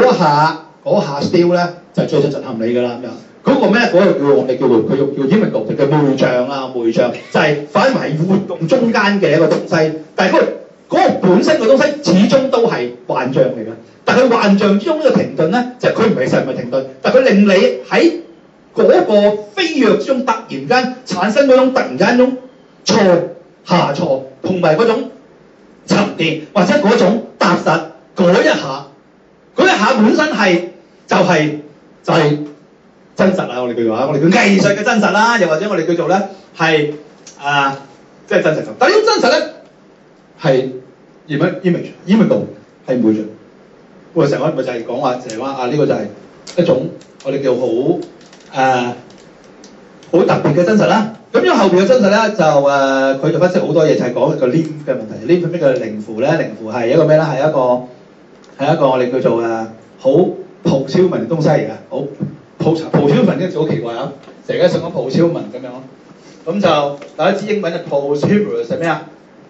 still 咧就係最震撼你㗎啦咁樣。嗰個咩？嗰個叫我哋叫佢叫 imago 叫魅像就係反為係活動中間嘅一個東西，但係嗰個本身嘅東西始終都係幻象嚟㗎。但係幻象之中呢個停頓咧，即係佢唔係實唔係停頓，但係佢令你喺嗰個飛躍之中突然間產生嗰種突然間種錯下錯，同埋嗰種沉澱或者嗰種踏實嗰一下本身係就係真實啦！我哋叫藝術嘅真實啦，又或者我哋叫做咧係即係真實感。但係呢種真實咧係 image 係唔會嘅。我哋成日咪就係講話，成日話呢個就係一種我哋叫好特別嘅真實啦。咁因為後邊嘅真實咧就佢就分析好多嘢，就係講個 lymph 嘅問題。lymph 咩叫靈符咧？靈符係一個咩咧？係一個我哋叫做好 posthuman 嘅東西嚟嘅。好 posthuman 呢個字好奇怪啊！成日想講 posthuman 咁樣咯。咁就大家知英文嘅 posthumous 係咩啊？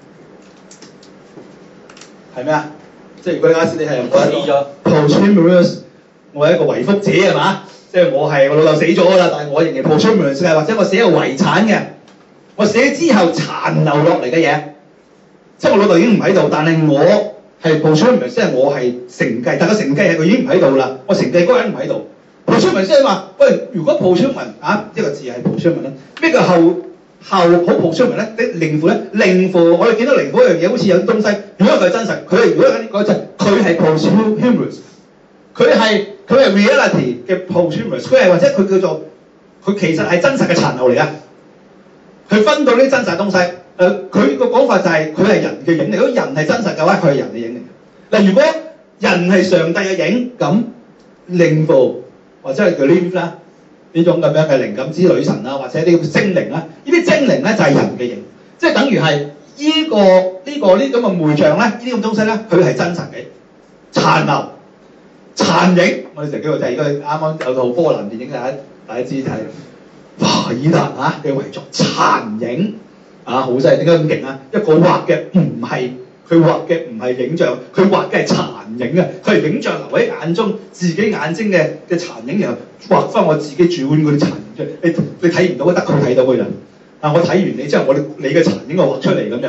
係咩啊？即係如果啱先你係我係咗 posthumous， 我係一個遺腹者係嘛？即係我老豆死咗㗎啦，但係我仍然 posthumous 嘅，或者我寫一個遺產嘅，我寫之後殘留落嚟嘅嘢，即係我老豆已經唔喺度，但係我係 posthumous， 即係我係承繼，但係個承繼係佢已經唔喺度啦，我承繼嗰個人唔喺度。posthumous 即係話，喂，如果 posthumous 一個字係 posthumous咧，咩叫後好 posthumous咧？靈符咧，靈符我哋見到靈符一樣嘢，好似有啲東西，如果佢係真實，如果嗰陣佢係 posthumous， 佢係 reality 嘅 posthumous， 佢係或者佢叫做佢其實係真實嘅殘留嚟㗎。佢分到啲真實東西，佢個講法就係佢係人嘅影嚟。如果人係真實嘅話，佢係人嘅影嚟。嗱，如果人係上帝嘅影，咁靈符或者係叫 lymph 啦。呢種咁樣嘅靈感之女神啦，或者啲精靈啦，呢啲精靈咧就係人嘅形，即係等於係呢咁嘅媒像咧，呢啲咁東西咧，佢係真實嘅殘留、殘影。我哋成日叫做就係依個啱啱有套波蘭電影，大家知睇，哇！爾達嘅遺作殘影好犀利，點解咁勁啊？一個畫嘅唔係佢畫嘅唔係影像，佢畫嘅係殘影啊！佢係影像留喺眼中，自己眼睛嘅殘影，然後畫翻我自己主觀嗰啲殘影出嚟。你睇唔到，得佢睇到嘅人。我睇完你之後，你嘅殘影我畫出嚟咁樣啊！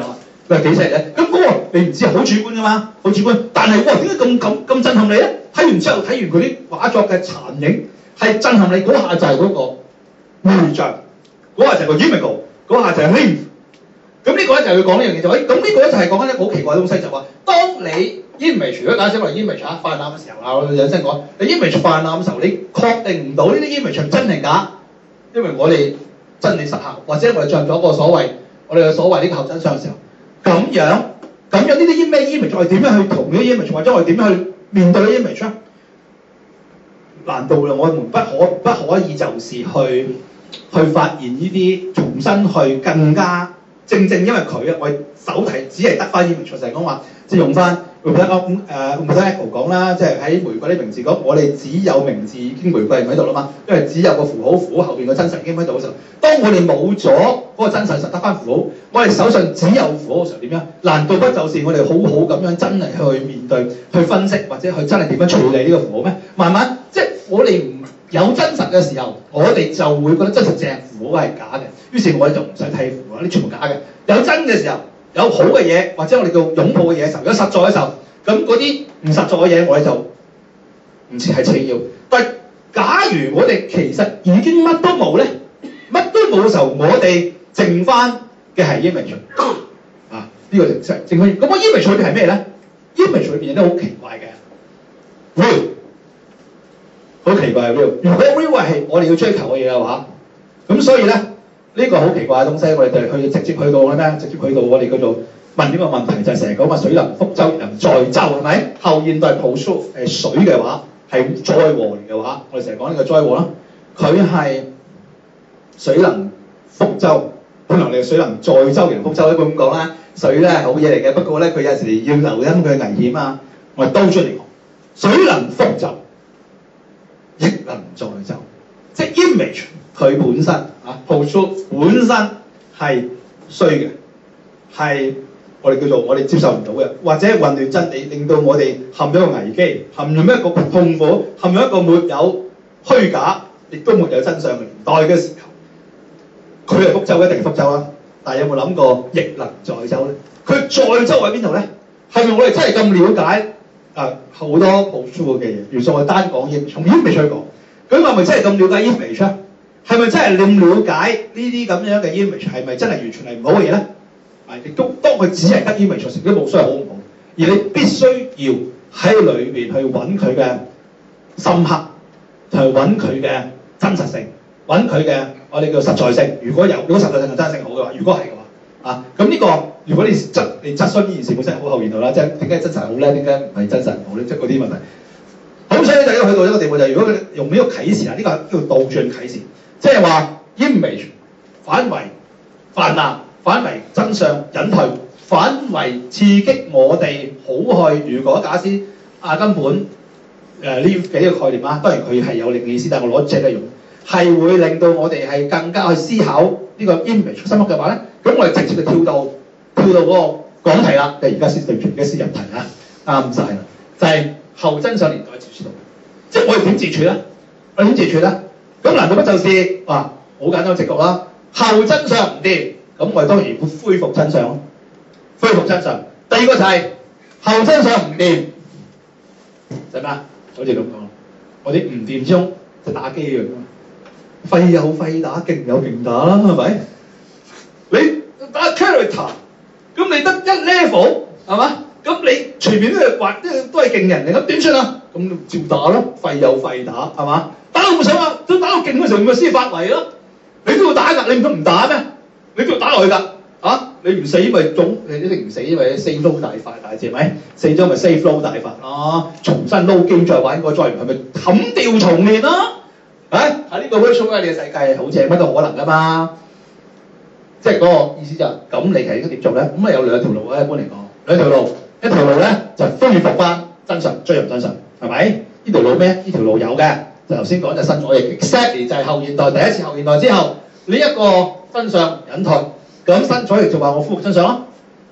佢話幾犀利咧？咁嗰個你唔知好主觀㗎嘛，好主觀。但係哇，點解咁震撼你咧？睇完之後，睇完佢啲畫作嘅殘影，係震撼你嗰下就係嗰個圖像，嗰下就係個 imago， 嗰下就係 live。咁呢個咧就係佢講呢樣嘢就咁呢個咧就係講緊一個好奇怪嘅東西，就話當你 image 如果假設話 image 泛濫嘅時候啊，我有聲講，你 image 泛濫嘅時候，你確定唔到呢啲 image 係真定假，因為我哋真理實效，或者我哋進入咗個我哋嘅所謂呢個後真相嘅時候，咁樣呢啲咩 image 我哋點樣去同呢啲 image，或者我哋點樣去面對呢啲 image 咧？難道我們不可以就是去發現呢啲，重新去更加正因為佢啊，我哋手提只係得翻 image，就係講話即係用翻。Echo 講啦，即係喺玫瑰啲名字講，我哋只有名字已經玫瑰唔喺度啦嘛，因為只有個符號後邊個真實已經喺度嘅時候，當我哋冇咗嗰個真實，實得翻符號，我哋手上只有符號嘅時候點樣？難道不就是我哋好好咁樣真係去面對、去分析或者去真係點樣處理呢個符號咩？慢慢即係我哋唔有真實嘅時候，我哋就會覺得真實正符號係假嘅，於是我哋就唔使睇符號，呢全部假嘅。有真嘅時候。有好嘅嘢，或者我哋叫擁抱嘅嘢嘅時候，有實在嘅時候，咁嗰啲唔實在嘅嘢，我哋就唔似係次要。但係假如我哋其實已經乜都冇咧，乜都冇嘅時候，我哋剩翻嘅係 image 啊，呢個就剩翻。咁個 image 裏邊係咩咧 ？image 裏邊有啲好奇怪嘅 real， 好奇怪嘅 real。如果 real 係我哋要追求嘅嘢嘅話，咁所以咧。呢個好奇怪嘅東西，我哋就直接去到咩？直接去到我哋叫做問呢個問題，就係成日講話水能覆舟，亦能載舟，係咪？後現代 post 水嘅話係災禍嚟嘅話，我哋成日講呢個災禍啦。佢係水能覆舟，本來你水能載舟，亦能覆舟，一般咁講啦。水咧係好嘢嚟嘅，不過咧佢有時要留心佢危險啊。我哋倒出嚟講，水能覆舟，亦能載舟，即係 image。佢本身啊 post 本身係衰嘅，係我哋叫做我哋接受唔到嘅，或者混亂真理，令到我哋陷咗個危機，陷入一個痛苦，陷入一個沒有虛假，亦都沒有真相嘅年代嘅時候，佢係覆舟一定係覆舟啦。但係有冇諗過亦能載舟咧？佢載舟喺邊度咧？係咪我哋真係咁了解好多 post 嘅嘢元素？我單講嘢，從 image 去講，咁係咪真係咁了解 image 啊？係咪真係咁了解呢啲咁樣嘅 image 係咪真係完全係唔好嘅嘢咧？亦都當佢只係得 image 成都冇所謂好唔好，而你必須要喺裏邊去揾佢嘅深刻，去揾佢嘅真實性，揾佢嘅我哋叫實在性。如果實在性同真實性好嘅話，如果係嘅話，咁呢個如果你質詢呢件事本身好後現代啦，即係點解真實好咧？點解唔係真實唔好咧？即係嗰啲問題。咁所以大家去到一個地步就係，如果佢用呢個啟示啊，呢個叫倒轉啟示。即係話 image 反為泛濫，反為真相隱退，反為刺激我哋好去。如果假設根本呢幾個概念啊，當然佢係有另一意思，但係我攞隻嚟用，係會令到我哋係更加去思考呢個 image 深刻嘅話咧，咁我哋直接就跳到嗰個講題啦。而家先對住，而家先入題啦，啱晒啦，就係後真相年代自處道。即係我哋點自處咧？我哋點自處咧？咁難道不就是好簡單直覺啦？後真相唔掂，咁我哋當然會恢復真相咯，恢復真相。第二個就係後真相唔掂，就咩啊？好似咁講，我哋唔掂之中就打機一樣啊嘛，廢有廢打，勁有勁打啦，係咪？你打 character，咁你得一 level 係嘛？咁你隨便都係勁人嚟，咁點算啊？咁照打咯，廢有廢打係嘛？打到唔想啊，都打到勁嘅時候咪先發圍咯。你都要打㗎，你唔通唔打咩？你都要打落去㗎，你唔死咪總，你一定唔死，因為4 flow 大法大字係咪？4張咪4 flow 大法重新撈機再玩過再完係咪冚掉重練咯？喺呢個 virtual reality 嘅世界好正，乜都可能㗎嘛。即係嗰個意思就係咁，你係應該點做咧？咁有兩條路咧，一般嚟講兩條路，一條路咧就恢復翻真相，追入真相，係咪？呢條路咩？呢條路有嘅。就頭先講就新左翼 exactly 就係後現代第一次後現代之後呢一個真相隱退，咁新左翼就話我恢復真相咯，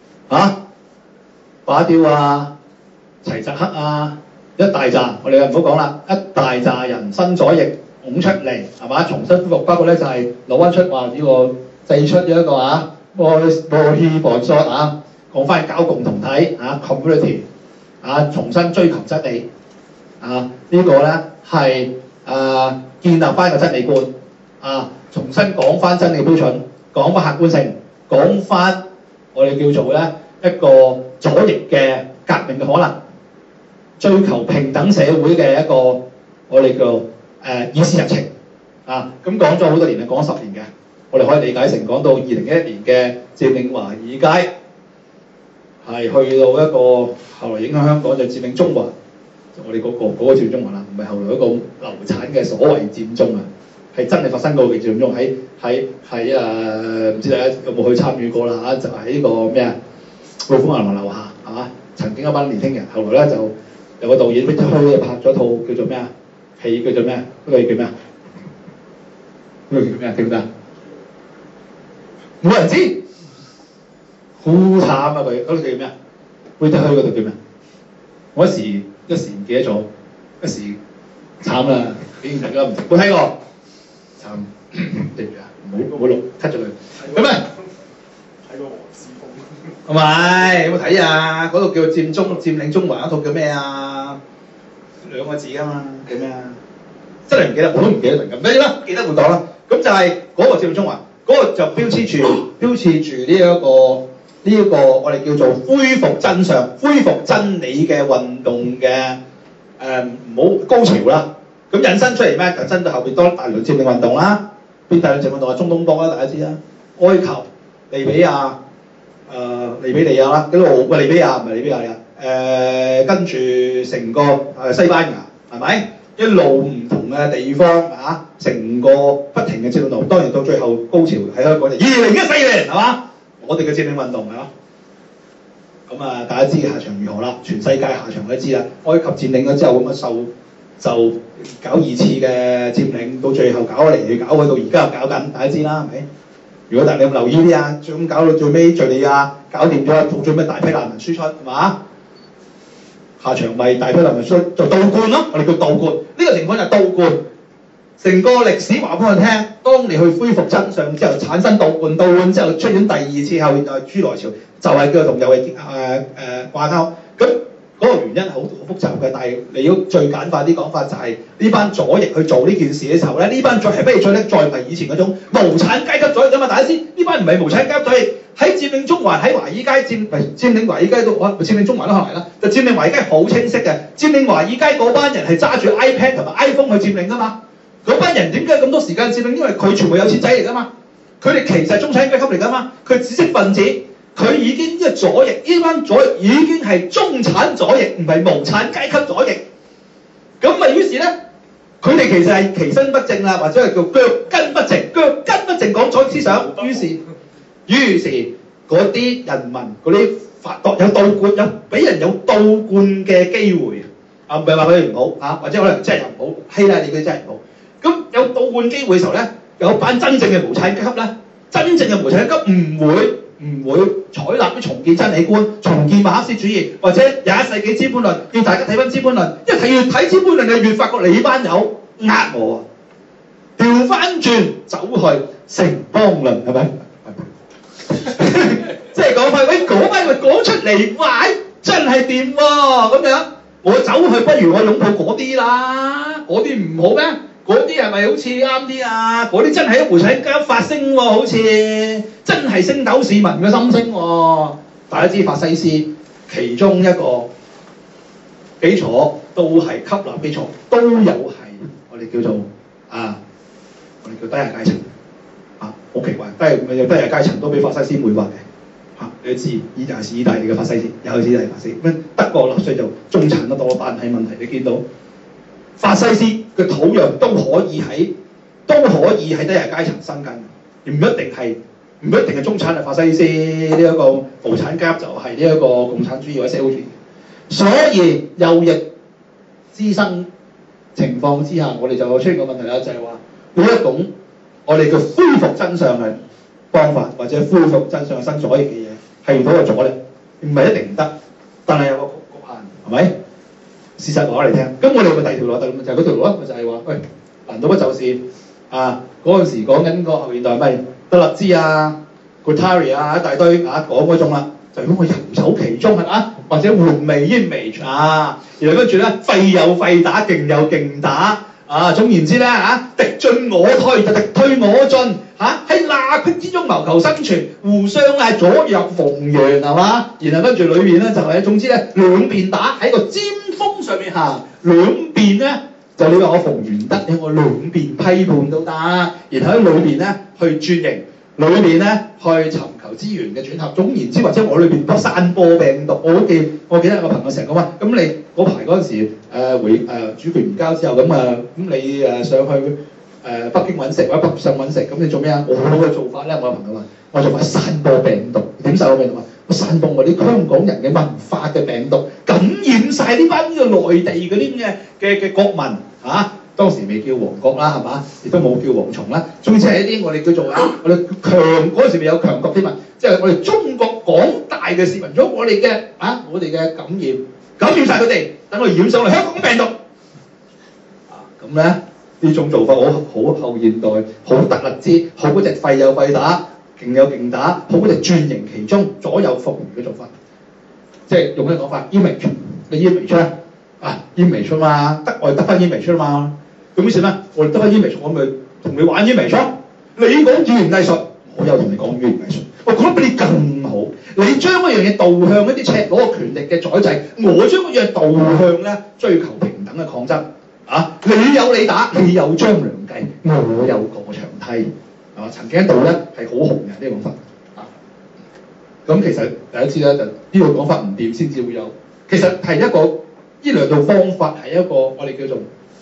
把雕啊、齊澤克啊，一大扎我哋又唔好講啦，一大扎人新左翼拱出嚟係嘛，重新恢復，包括咧就係魯溫出話呢個製出咗一個摩希博索講翻搞共同體community 重新追求真理呢個咧係建立翻個真理觀重新講翻真理標準，講翻客觀性，講翻我哋叫做咧一個左翼嘅革命嘅可能，追求平等社會嘅一個我哋叫議事日程咁講咗好多年啦，講10年嘅，我哋可以理解成講到2011年嘅佔領華爾街，係去到一個後來影響香港就佔領中環，我哋嗰個佔領中環啦，唔係後來一個流產嘅所謂佔中係真係發生過嘅佔中，喺唔知大家有冇去參與過啦就係呢個咩匯豐銀行樓下係嘛？曾經一班年輕人，後來咧就有個導演 Victor Hu 拍咗套叫做咩戲叫做咩嗰個叫咩嗰個叫咩記唔記得？冇人知，好慘啊佢嗰度叫咩？Victor Hu 嗰度叫咩？我一時唔記得咗，一時慘啦，竟然大家唔冇睇過，慘對住唔好錄 cut 咗佢。咁啊，睇過黃之鋒。係咪？有冇睇啊？嗰度叫佔領中環，一套叫咩啊？2個字㗎嘛，叫咩啊？真係唔記得，我都唔記得成咁。唔緊要啦，記得會講啦。咁就係嗰個佔領中環，嗰個就標誌住呢一個我哋叫做恢復真相、恢復真理嘅運動嘅唔好高潮啦。咁引申出嚟咩？引申到後邊多大量佔領運動啦。邊大量佔領運動啊？中東多啦，大家知啦。埃及、利比亞、利比利亞啦，嗰度利比亞唔係利比亞嚟跟住成個西班牙係咪？一路唔同嘅地方成個不停嘅佔領運動，當然到最後高潮喺香港就2014年係嘛？我哋嘅佔領運動係嘛？咁大家知下場如何啦？全世界下場都知啦。埃及佔領咗之後咁就搞2次嘅佔領，到最後搞嚟搞去到而家又搞緊，大家知啦係咪？如果你有留意啲咁搞到最尾敍利亞搞掂咗，到最尾大批難民輸出係嘛？下場咪大批難民輸出就倒灌咯，我哋叫倒灌。呢個情況就係倒灌。成個歷史話俾我聽，當你去恢復真相之後，產生倒灌之後出現第2次後面就係豬來潮，就係叫同右翼掛鈎。咁嗰個原因好複雜嘅，但係你要最簡化啲講法就係呢班左翼去做呢件事嘅時候咧，呢班左係不如再唔係以前嗰種無產階級左翼㗎嘛？大家知呢班唔係無產階級左翼，喺佔領中環喺華爾街佔領華爾街都佔領中環都可能啦，就佔領華爾街好清晰嘅，佔領華爾街嗰班人係揸住 iPad 同埋 iPhone 去佔領㗎嘛。嗰班人點解咁多時間佔領？因為佢全部有錢仔嚟㗎嘛，佢哋其實係中產階級嚟㗎嘛，佢知識分子，佢已經呢個左翼，呢班左翼已經係中產左翼，唔係無產階級左翼。咁咪於是咧，佢哋其實係其身不正啦，或者係叫腳跟不正，腳跟不正講左翼思想。於是嗰啲人民嗰啲有倒灌，有俾人有倒灌嘅機會唔係話佢哋唔好或者可能真係又唔好，希拉里佢真係唔好。咁有倒灌機會嘅時候咧，有班真正嘅無產階級咧，真正嘅無產階級唔會採納啲重建真理觀、重建馬克思主義或者21世紀資本論，要大家睇翻資本論，因為越睇資本論你越發覺你班友呃我調翻轉走去城邦論係咪？即係講翻喂嗰班咪講出嚟，哇真係掂喎咁樣，我走去不如我擁抱嗰啲啦，嗰啲唔好咩？嗰啲係咪好似啱啲啊？嗰啲真係喺無產階級發聲喎，好似真係星斗市民嘅心聲喎。大家知法西斯其中一個基礎都係吸納基礎，都有係我哋叫做我哋叫低下階層好奇怪，低下階層都俾法西斯魅惑嘅你知意大利嘅法西斯，有意大利法西斯，咩德國納粹就中產得多，但係問題你見到。法西斯嘅土壤都可以喺低下階層生根，唔一定係中產係法西斯呢一個無產階級就係呢一個共產主義或者社會主義。所以右翼滋生情況之下，我哋就出現個問題啦，就係話呢一種我哋叫恢復真相嘅方法，或者恢復真相嘅新左翼嘅嘢，係遇到個阻力，唔係一定唔得，但係有個局限，係咪？事實話嚟聽，咁我哋咪第二條路，就係嗰條路咯，咪就係話，喂，難道不就是嗰陣時講緊個後現代咪德勒茲Guattari 一大堆講嗰種啦， 就如果我遊走其中係嘛，或者換味 image 啊，然後跟住咧廢有廢打，勁有勁打。總言之咧敵進我退就敵退我進喺罅隙之中謀求生存，互相左右逢源係嘛？然後跟住裏面咧就係總之咧兩邊打喺個尖峰上面行，兩邊咧就你話我逢源得，你我兩邊批判都得，然後喺裏邊咧去轉型，裏邊咧去尋求資源嘅轉合。總言之，或者我裏邊多散播病毒，我記得有個朋友成日講話，咁你嗰排嗰陣時主權唔交之後，咁你上去北京揾食或者北上揾食，咁你做咩啊？我嘅做法咧，我有朋友話，我做法散播病毒，點散播病毒啊？我散播我啲香港人嘅文化嘅病毒，感染晒呢班呢個內地嗰啲嘅國民當時未叫王國啦，係嘛？亦都冇叫蝗蟲啦。總之係一啲我哋叫做我哋強嗰陣時未有強國添啊，即係我哋中國廣大嘅市民，咗我哋嘅感染晒佢哋，等佢染上嚟香港病毒。咁咧呢種做法好後現代，好特立茲，好嗰隻廢有廢打，勁有勁打，好嗰隻轉型其中，左右逢源嘅做法。即係用咩講法 ？image 嘅 image 咧image 嘛，我哋得翻 image 嘛。咁於是咧，我哋得翻 image，我咪同你玩 image 咯。你講語言藝術，我又同你講語言藝術。我講得比你更好。你將嗰樣嘢導向一啲赤裸嘅權力嘅宰制，我將嗰樣導向咧追求平等嘅抗爭。你有你打，你有張良計，我有過牆梯。曾經一度咧係好紅嘅呢個講法。咁其實大家知啦，就呢個講法唔掂先至會有。其實係一個呢兩套方法係一個我哋叫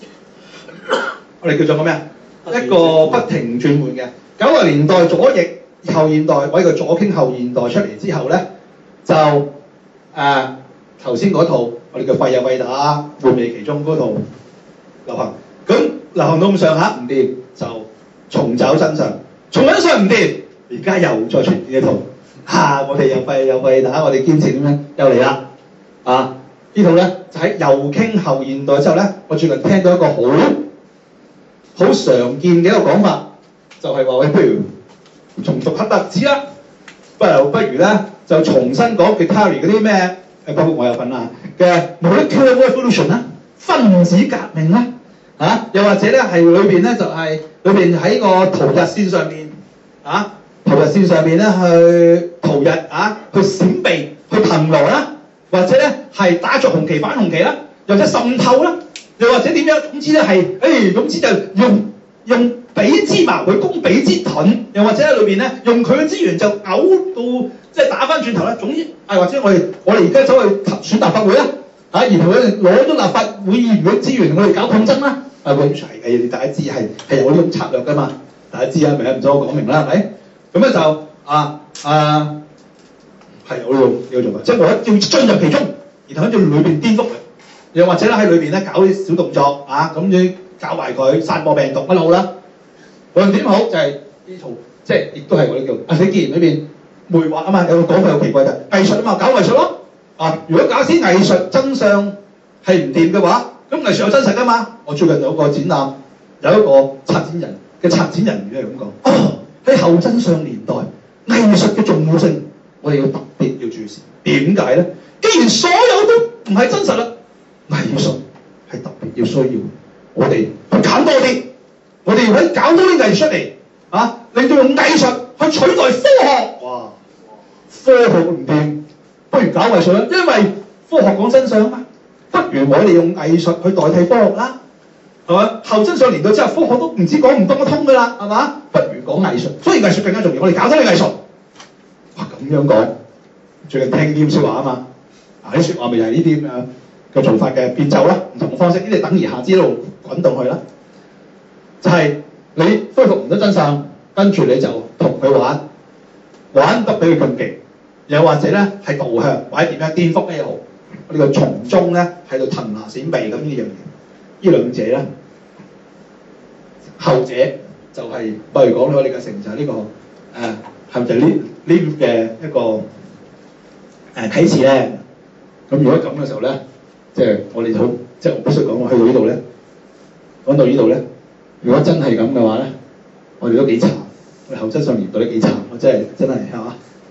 做個咩啊？一個不停轉換嘅。90年代左翼後現代，我呢個左傾後現代出嚟之後咧，就頭先嗰套我哋叫廢有廢打，換味其中嗰套流行。咁流行到咁上下唔掂，就重走真相。重真相唔掂，而家又再出現呢套。我哋又廢有廢打，我哋堅持點樣又嚟啦。呢套咧就喺右傾後現代之後咧，我最近聽到一個好常見嘅一個講法，就係話喂，不如重讀黑特子啦，不如咧就重新講 Guattari 嗰啲咩包括我有份嘅 molecular revolution 啦，分子革命啦，又或者咧係裏邊咧就係裏邊喺個逃逸線上面逃逸線上面咧去逃逸去閃避去騰挪啦，或者咧係打着紅旗反紅旗啦，又或者滲透啦，又或者點樣？總之咧係總之就用彼之矛去攻彼之盾，又或者喺裏邊咧用佢嘅資源就嘔到即係打翻轉頭啦。總之或者我哋而家走去選立法會啦，然後咧攞咗立法會議員嘅資源，我哋搞抗爭啦。永齊嘅，大家知係有呢種策略㗎嘛？大家知啊，咪唔使我講明啦，係咪？咁咧就係有呢個做法，即係我要進入其中，然後喺度裏邊顛覆佢，又或者咧喺裏邊咧搞啲小動作咁樣搞壞佢，散播病毒乜好啦。無論點好，就係呢套，即係亦都係我哋叫你既然裏邊魅惑啊嘛，有個講法好奇怪就藝術啊嘛，搞藝術咯。如果假使藝術真相係唔掂嘅話，咁藝術有真實㗎嘛？我最近有個展覽，有一個策展人嘅策展人員係咁講。喺後真相年代，藝術嘅重要性，我哋要特別要注視。點解咧？既然所有都唔係真實啦，藝術係特別要需要我哋去揀多啲，我哋要喺搞多啲藝術出嚟令到用藝術去取代科學。哇！科學唔掂，不如搞藝術啦，因為科學講真相啊嘛。不如我哋用藝術去代替科學啦，係嘛？後真相年代之後，科學都唔知講唔講得通㗎啦，係嘛？不如講藝術，所以藝術更加重要。我哋搞多啲藝術。哇！咁樣講，最近聽啲説話啊嘛，啲説話咪又係呢啲咁樣嘅做法嘅變奏啦，唔同嘅方式，呢啲等而下之一路滾動去啦。就係你恢復唔到真相，跟住你就同佢玩得比佢更勁，又或者咧係導向或者點樣顛覆咩好？呢個從中咧喺度騰挪閃避咁呢樣嘢，呢兩者咧，後者就係例如講咗你嘅成就係呢個係咪就係呢嘅一個啟示咧？咁如果咁嘅時候咧，即係我哋好，即係我必須講，我去到呢度咧，講到呢度咧，如果真係咁嘅話咧，我哋都幾慘，我哋後真相年代都幾慘，我真係係嘛，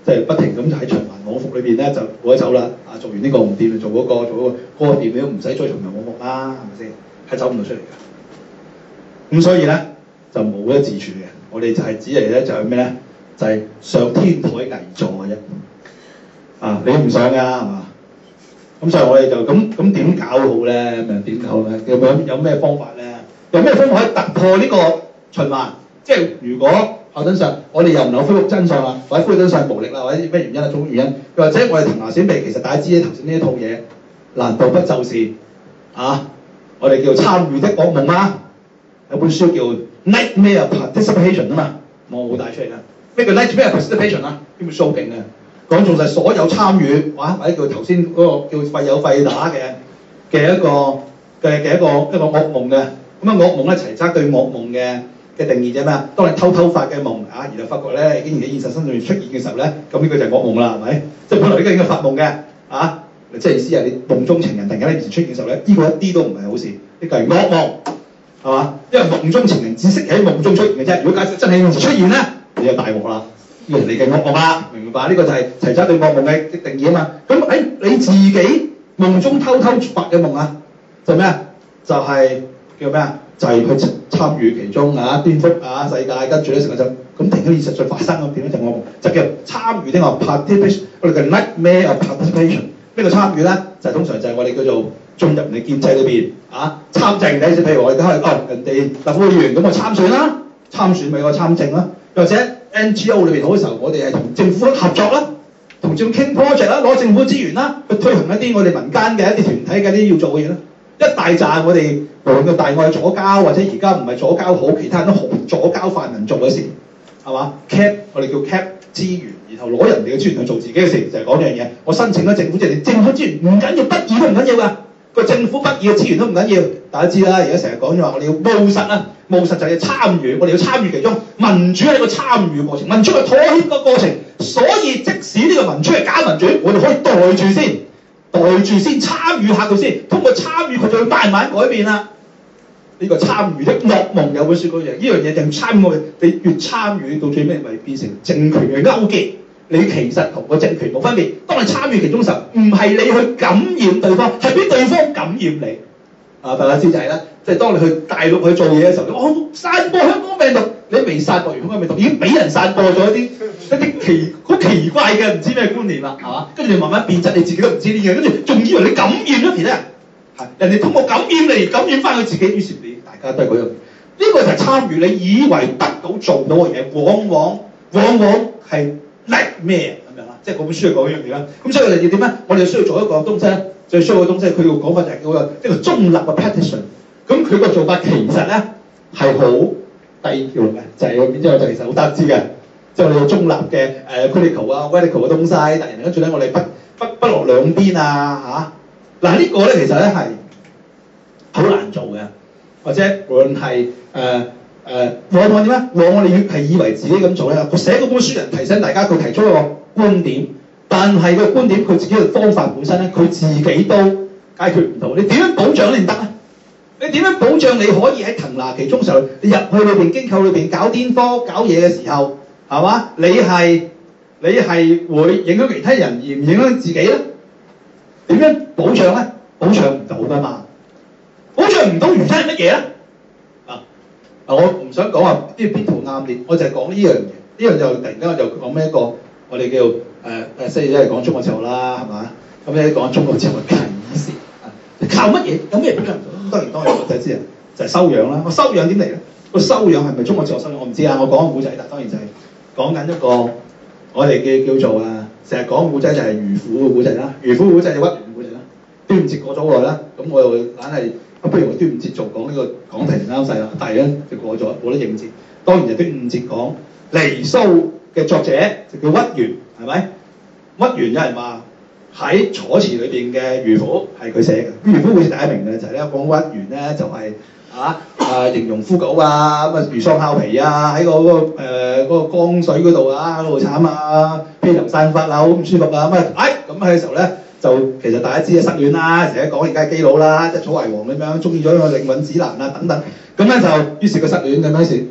即係不停咁就喺循環往復裏邊咧就冇得走啦。啊，做完呢個唔掂，做嗰個，做嗰個掂，你都唔使再循環往復啦，係咪先？係走唔到出嚟㗎。咁所以咧就冇得自處嘅，我哋就係只係咧就係咩咧？就係上天台危坐嘅啫。啊，你唔想㗎係嘛？咁所以我哋就咁點搞好咧？咪點搞咧？有咩方法咧？有咩方法可以突破呢個循環？即係如果後真相，我哋又唔能夠恢復真相啦，或者恢復真相無力啦，或者咩原因啊？種原因，又或者我哋騰牙閃鼻，其實大家知咧頭先呢一套嘢，難道不就是我哋叫參與的噩夢啦？有本書叫 Nightmare Participation 啊嘛，我冇帶出嚟啦。咩叫 Nightmare Participation 啊？呢本書好勁嘅，講做晒所有參與，或者叫頭先嗰個叫肺有肺打嘅一個噩夢嘅。咁噩夢咧，齊則對噩夢嘅定義啫咩？當你偷發嘅夢然後發覺咧竟然喺現實身上面出現嘅時候咧，咁呢個就係噩夢啦，係咪？即係本來呢個應該發夢嘅即係意思係你夢中情人突然間喺現實出現嘅時候咧，呢個一啲都唔係好事，呢個係噩夢，係嘛？因為夢中情人只識喺夢中出現嘅啫，如果假設真係現實出現咧，你就大鑊啦，呢個係你嘅噩夢啦，明唔明白？呢個就係齊則對噩夢嘅定義啊嘛。咁你自己夢中偷發嘅夢就咩啊？就係叫咩啊？就係去參與其中顛覆世界，跟住咧成個就咁突然間現實在發生咁點樣就噩夢，就叫參與呢個 participation， 我哋嘅 nightmare of participation。呢個參與咧就通常就係我哋叫做進入人哋建制裏邊參政嘅，譬如我哋都係人哋立法會議員咁我參選啦，參選咪我參政啦，又或者 NGO 裏邊好多時候我哋係同政府合作啦，同政府傾 project 啦，攞政府資源啦，去推行一啲我哋民間嘅一啲團體嘅啲要做嘅嘢啦。一大紮我哋無論個大愛左膠或者而家唔係左膠好，其他人都好左膠泛民做嘅事，係嘛 ？cap 我哋叫 cap 資源，然後攞人哋嘅資源去做自己嘅事，就係講呢樣嘢。我申請咗政府資源，政府資源唔緊要，不義都唔緊要㗎。個政府不義嘅資源都唔緊要，大家知啦。而家成日講咗話，我哋要務實啦，務實就係參與，我哋要參與其中。民主係一個參與過程，民主係妥協個過程。所以即使呢個民主係假民主，我哋可以袋住先參與下佢先，通過參與佢就會慢慢改變啦。呢個參與的噩夢有本書講嘢，呢樣嘢就參與，你越參與到最尾咪變成政權嘅勾結。你其實同個政權冇分別。當你參與其中嘅時候，唔係你去感染對方，係俾對方感染你。大家知就係啦，即係當你去大陸去做嘢嘅時候，我散播香港病毒，你未散播完香港病毒，已經俾人散播咗一啲好奇怪嘅唔知咩觀念啦，係嘛？跟住你慢慢變質，你自己都唔知呢樣，跟住仲以為你感染咗其他人，人哋通過感染你，感染翻佢自己，於是你大家都係嗰樣。呢個就係參與，你以為得到做到嘅嘢，往往係咩咁樣啦？即係嗰本書係講呢樣嘢啦。咁所以我哋要點咧？我哋需要做一個東西咧，最需要嘅東西，佢個講法就係叫做一個中立嘅 petition。咁佢個做法其實咧係好低調嘅，就係變咗就其實好得知嘅。即係我哋有中立嘅critical radical 嘅東西，但係跟住咧我哋不落兩邊嗱呢個咧其實咧係好難做嘅，或者無論係往往點咧？往往你越係以為自己咁做咧，佢寫嗰本書人提醒大家，佢提出一個觀點，但係個觀點佢自己嘅方法本身咧，佢自己都解決唔到。你點樣保障你唔得啊？你點樣保障你可以喺騰拿其中時候，你入去裏邊機構裏邊搞顛科搞嘢嘅時候，係嘛？你係會影響其他人而唔影響自己咧？點樣保障咧？保障唔到㗎嘛？保障唔到原因係乜嘢咧？我唔想講話邊圖啱啲，我就係講呢樣嘢。呢樣就突然間我就講咩一個我哋叫西醫嚟講中國哲學啦，係嘛？咁你講中國哲學嘅啟示靠乜嘢？有咩保障唔到？當然我就知啊，就係修養啦。個修養點嚟咧？個修養係咪中國哲學修養？我唔知啊。我講個古仔，但當然就係講緊一個我哋叫做成日講個古仔就係漁父嘅古仔啦。漁父嘅古仔就屈原嘅古仔啦。端午節過咗好耐啦，咁我又硬係。不如我端午節做講呢個講題啱晒啦，但係咧就過咗冇得應節。當然就端午節講離騷嘅作者就叫屈原，係咪？屈原有人話喺楚辭裏邊嘅漁父係佢寫嘅。漁父好似大家明嘅就係咧講屈原咧就係形容枯槁咁魚桑烤皮喺嗰個江水嗰度好慘披頭散髮好唔舒服咁嘅時候咧。就其實大家知失戀啦，成日講而家係基佬啦，即係楚懷王咁樣，中意咗個靈韻子蘭等等，咁咧就於是佢失戀咁樣時，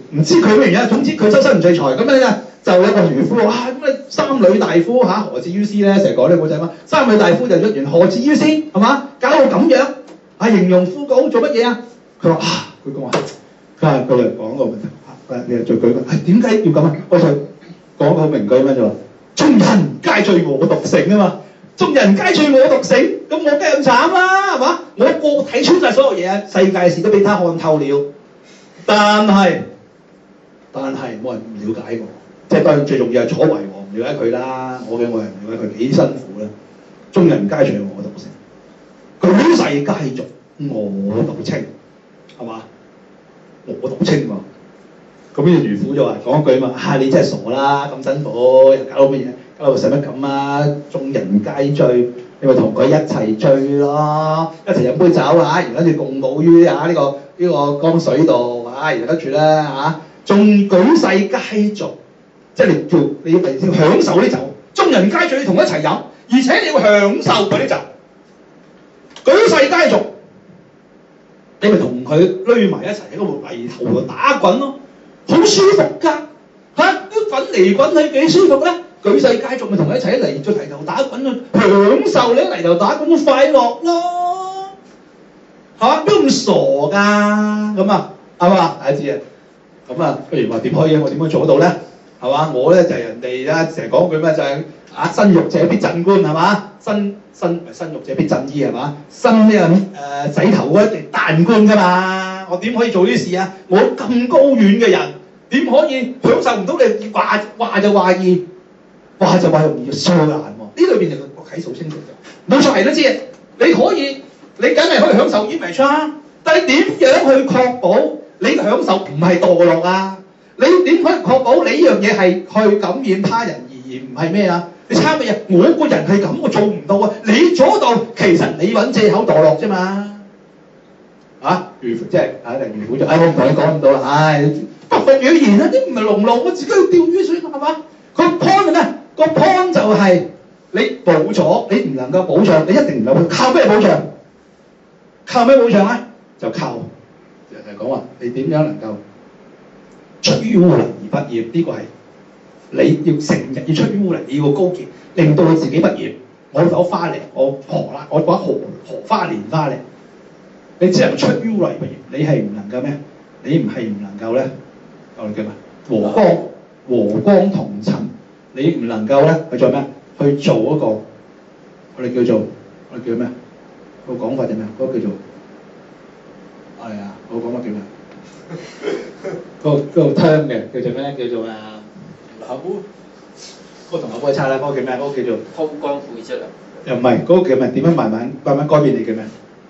唔知佢咩原因，總之佢周身唔聚財咁樣就有個漁夫哇咁啊三女大夫嚇何至於斯咧，成日講呢個古仔嘛，三女大夫就一完何至於斯係嘛，搞到咁樣形容副稿做乜嘢啊？佢話佢講話，佢嚟講個問題你又再舉個點解要咁啊？我就講個名句咩就話眾人皆醉我獨醒啊嘛，眾人皆醉我獨醒，咁我梗係咁慘啦係嘛？我睇穿晒所有嘢，世界事都俾他看透了，但係冇人唔了解我，即係當然最重要係楚懷王唔了解佢啦，我嘅愛人唔了解佢幾辛苦啦，眾人皆醉我獨醒，舉世皆濁我獨清，係嘛？我獨清喎。咁呢個漁夫就話講一句嘛，你真係傻啦，咁辛苦又搞到乜嘢？搞到使乜咁啊？眾人皆醉，你咪同佢一齊醉咯，一齊飲杯酒然後跟住共舞於呢個江水度然後跟住咧仲舉世皆濁，即係你要享受啲酒，眾人皆醉，你同佢一齊飲，而且你要享受嗰啲酒，舉世皆濁，你咪同佢攏埋一齊喺個泥頭度打滾咯。好舒服㗎啲滾嚟滾去幾舒服咧！舉世皆濁咪同佢一齊嚟做泥頭打滾享受你泥頭打滾嘅快樂咯邊咁傻㗎咁係嘛？大家知咁不如話點可以我點樣做得到咧？係嘛？我咧就係人哋成日講句咩就係生育者必振冠係嘛？生育者必振衣係嘛？生呢個洗頭嗰一定彈冠㗎嘛！我點可以做呢啲事啊？我咁高遠嘅人，點可以享受唔到你話就話易，話就話容易疏眼喎？呢裏邊就個啟數清楚咗。冇錯係都知，你梗係可以享受 image 但係點樣去確保你享受唔係墮落啊？你點可以確保你呢樣嘢係去感染他人而唔係咩啊？你差乜嘢？我個人係咁，我做唔到啊！你做到，其實你揾藉口墮落啫嘛。漁夫即係漁夫就我唔同你講咁多啦，不服語言啲唔係龍路，我自己要釣魚水係嘛？佢 point 係咩？個 point 就係你冇咗，你唔能夠保障，你一定唔能夠靠咩保障？靠咩保障咧？就靠人哋講話，你點樣能夠出於污泥而不染？呢個係你要成日要出於污泥，你要高潔，令到你自己不染。我攞花嚟，我把荷花蓮花嚟。你只能出於污泥不染，你係唔能夠咩？你唔能夠咧，我哋叫咩？和光同塵，你唔能夠咧去做咩？去做嗰個我哋叫咩？個講法叫咩？嗰個叫做個講法叫咩？嗰個 term 嘅叫做咩？叫做嗰個同口杯差啦，嗰個叫咩？嗰個叫做韜光晦澀啊！ 又唔係嗰個叫咩？點樣慢慢改變你叫咩？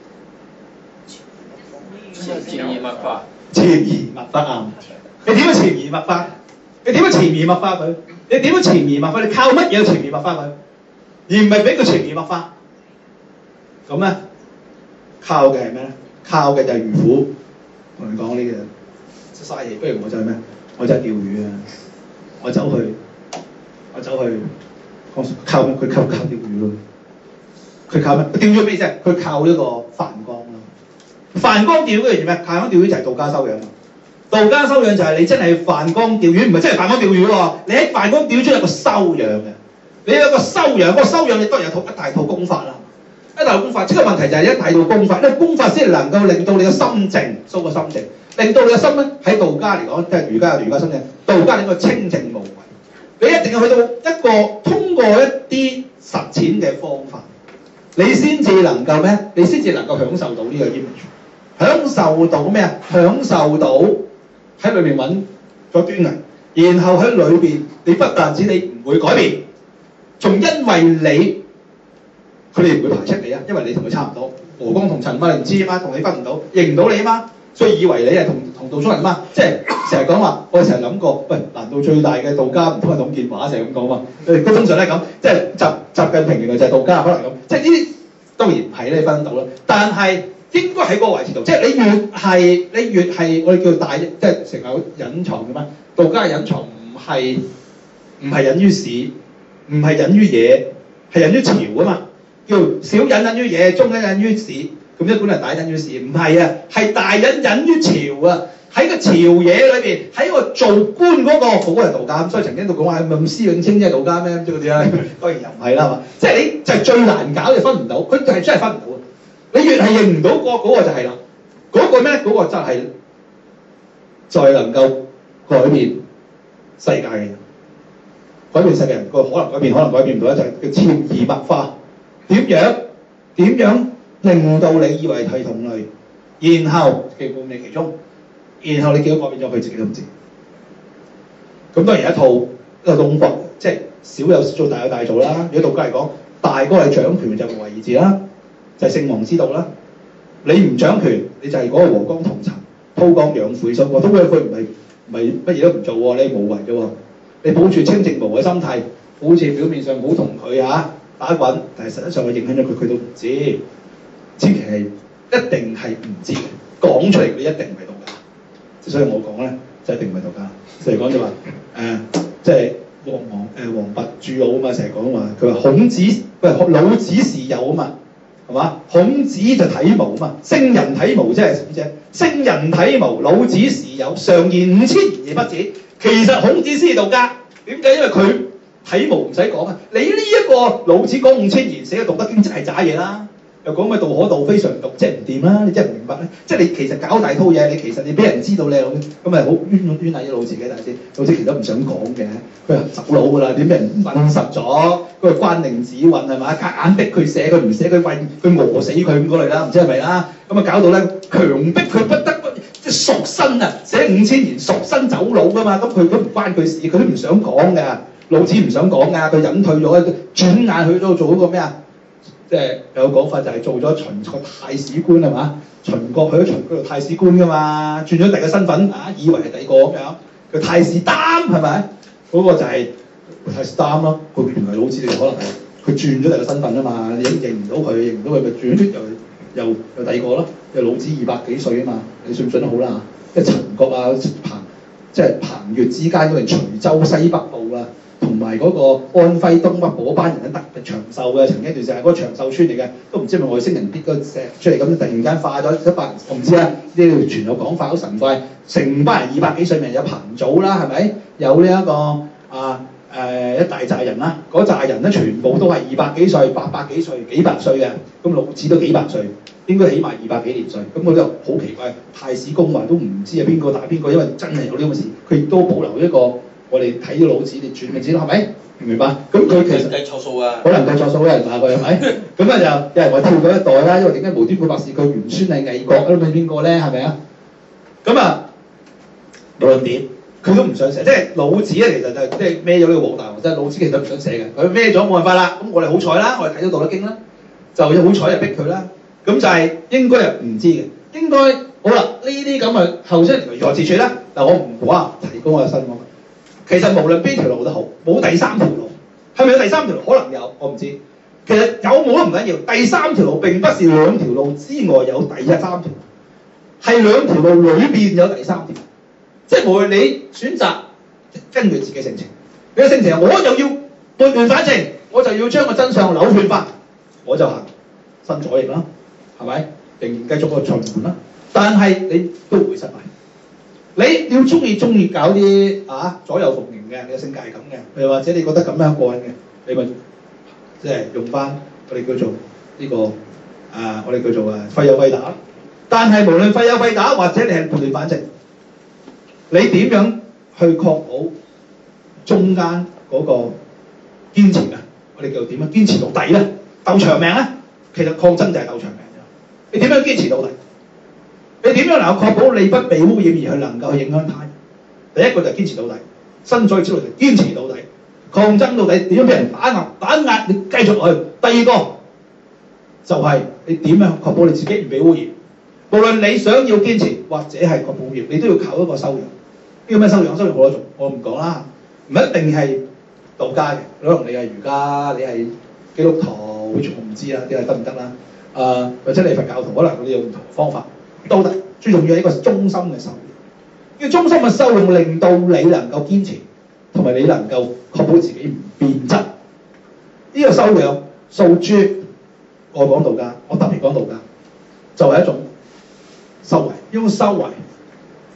潛移默化。 潛移默化啱。你點樣潛移默化？你點樣潛移默化佢？你點樣潛移默化？你靠乜嘢潛移默化佢？而唔係俾佢潛移默化。咁咧，靠嘅係咩咧？靠嘅就係漁夫。同你講呢個嘥嘢，不如我就係咩？我就係釣魚啊！我走去靠咩？佢靠釣魚咯。佢靠咩？釣魚咩啫？佢靠呢個泛光咯。泛光釣魚嗰樣嘢咩？泛光釣魚就係道家修養。道家修養就係你真係泛光釣魚，唔係真係泛光釣魚喎。你喺泛光釣魚中有個修養嘅，你有個修養，個修養你當然有一大套功法啦。一大套功法，即係問題就係一大套功法，因為功法先能夠令到你嘅心靜，收個心靜，令到你嘅心咧喺道家嚟講，即係儒家有儒家心靜，道家你個清靜無為。你一定要去到一個通過一啲實踐嘅方法，你先至能夠咩？你先至能夠享受到呢個 image， 享受到咩啊？享受到喺裏面揾咗端倪，然後喺裏邊你不但止你唔會改變，仲因為你佢哋唔會排斥你啊，因為你同佢差唔多，和光同塵嘛，你唔知啊嘛，同你分唔到，認唔到你啊嘛，所以以為你係同道中人嘛，即係成日講話，我成日諗過，喂，難道最大嘅道家唔通係董建華成日咁講嘛？佢通常都係咁，即係習近平原來就係道家，可能咁，即係呢啲當然唔係你分到啦，但係應該喺嗰個位置度，即係你越係我哋叫大，即係成日隱藏嘅嘛，道家嘅隱藏唔係隱於市，唔係隱於野，係隱於潮啊嘛。叫小隱於野，中隱於市，咁一般係大隱於市，唔係啊，係大隱於潮啊！ 喺個朝野裏邊，喺個做官嗰個係道家，所以曾經都講話咁施永青即係道家咩咁嗰啲啦，當然又唔係啦，係嘛？即係你就係最難搞，你分唔到，佢係真係分唔到。你越係認唔到嗰個就係啦，嗰個咩？嗰個就係能夠改變世界嘅人，改變世界嘅人個可能改變，可能改變唔到咧，就係叫潛移默化。點樣令到你以為係同類，然後寄顧你其中，然後你見到改變咗佢自己都唔知。咁當然一套東方，即係小有小做，大有大做啦。如果道家嚟講，大哥係掌權就無為而治啦，就係聖王之道啦。你唔掌權，你就係嗰個和光同塵、韜光養晦。所以韜光養晦唔係乜嘢都唔做喎，你無為啫喎。你保住清靜無為嘅心態，好似表面上冇同佢打滾，但係實質上我影響咗佢都唔知。千祈係一定係唔知嘅，講出嚟你一定唔係道家。所以我講咧就一定唔係道家。成日講就話即係王弼注老啊嘛，成日講話佢話孔子老子是有啊嘛，係嘛？孔子就體無啊嘛，聖人體無即係點啫？聖人體無，老子是有，常言5000言而不止。其實孔子先係道家，點解？因為佢體無唔使講啊！你呢一個老子講5000言寫嘅《道德經》真係渣嘢啦，又講咩道可道非常道，即係唔掂啦！你真係唔明白咧，即係你其實搞大套嘢，你其實你俾人知道你係咁咪好冤賴咗老子嘅，大師老子其實唔想講嘅，佢係走佬㗎啦，點俾人問實咗？嗰個關寧子運係嘛？夾硬逼佢寫，佢唔寫佢餓死佢咁嗰類啦，唔知係咪啦？咁啊搞到咧強迫佢不得不即係贖身啊！寫5000言贖身走佬㗎嘛，咁佢唔關佢事，佢都唔想講㗎。老子唔想講㗎，佢隱退咗，轉眼去咗做嗰個咩啊？即係有個講法就係做咗秦國太史官係嘛？秦國去咗秦國做太史官㗎嘛，轉咗第二個身份以為係第二個咁樣，佢太史擔係咪？嗰個就係太史擔咯。佢原來老子嚟，可能係佢轉咗第二個身份啊嘛，你認唔到佢，咪轉又第二個咯。又老子200幾歲啊嘛，你信唔信得好啦？即係陳國啊，即係彭越之間嗰段徐州西北部啊。同埋嗰個安徽東北部嗰班人咧特別長壽嘅，曾經一段時間嗰個長壽村嚟嘅，都唔知係咪外星人跌個石出嚟咁，突然間化咗100，我唔知啦。呢條傳有講法好神怪，成班人200幾歲命有彭祖啦，係咪？有呢一個一大扎人啦，嗰扎人咧全部都係200幾歲、800幾歲、幾百歲嘅，咁老子都幾百歲，應該起碼200幾年歲。咁我就好奇怪，太史公話都唔知係邊個打邊個，因為真係有呢咁嘅事，佢亦都保留一個。我哋睇咗老子，你轉咪知咯，係咪？明白？咁佢其實計錯數啊， 可能計錯數，有人話佢係咪？咁啊就有人話跳咗一代啦，因為點解無端端白事佢原孫係魏國，咁係邊個咧？係咪啊？咁啊，無論點，佢都唔想寫，即係老子咧，其實就即係孭咗呢個王大王，即係老子其實唔想寫嘅，佢孭咗冇辦法啦。咁我哋好彩啦，我哋睇到《道德經》啦，就好彩就逼佢啦。咁就係應該係唔知嘅，應該好啦。呢啲咁嘅後生人如何自處咧？嗱，我唔好提供我嘅新講法。其實無論邊條路都好，冇第三條路，係咪有第三條路？可能有，我唔知。其實有冇都唔緊要。第三條路並不是兩條路之外有第三條，係兩條路裏邊有第三條。即係無論你選擇根據自己性情，你嘅性情我就要撥亂反正，我就要將個真相扭轉翻，我就行新左翼啦，係咪？仍然繼續個循環啦，但係你都會失敗。你要中意搞啲左右逢源嘅，你嘅性格係咁嘅，又或者你覺得咁樣過癮嘅，你咪即係用翻我哋叫做呢個我哋叫做廢有廢打。但係無論廢有廢打，或者你係撥亂反正，你點樣去確保中間嗰個堅持啊？我哋叫點樣堅持到底咧？鬥長命咧？其實抗爭就係鬥長命啫。你點樣堅持到底？你點樣能夠確保你不被污染而去能夠去影響他人？第一個就係堅持到底，新左翼之路就堅持到底，抗爭到底，點樣俾人打壓你繼續落去。第二個就係你點樣確保你自己唔被污染？無論你想要堅持或者係確保污染，你都要靠一個修養。呢個咩修養？修養好多種，我唔講啦，唔一定係道家嘅，可能你係儒家，你係基督徒，我唔知啦，啲係得唔得啦？或者你係佛教徒，可能你用唔同方法。都得，最重要係一個忠心嘅修養。呢個忠心嘅修養令到你能夠堅持，同埋你能夠確保自己唔變質。呢個修養訴諸我講道家，我特別講道家，就係一種修為。呢種修為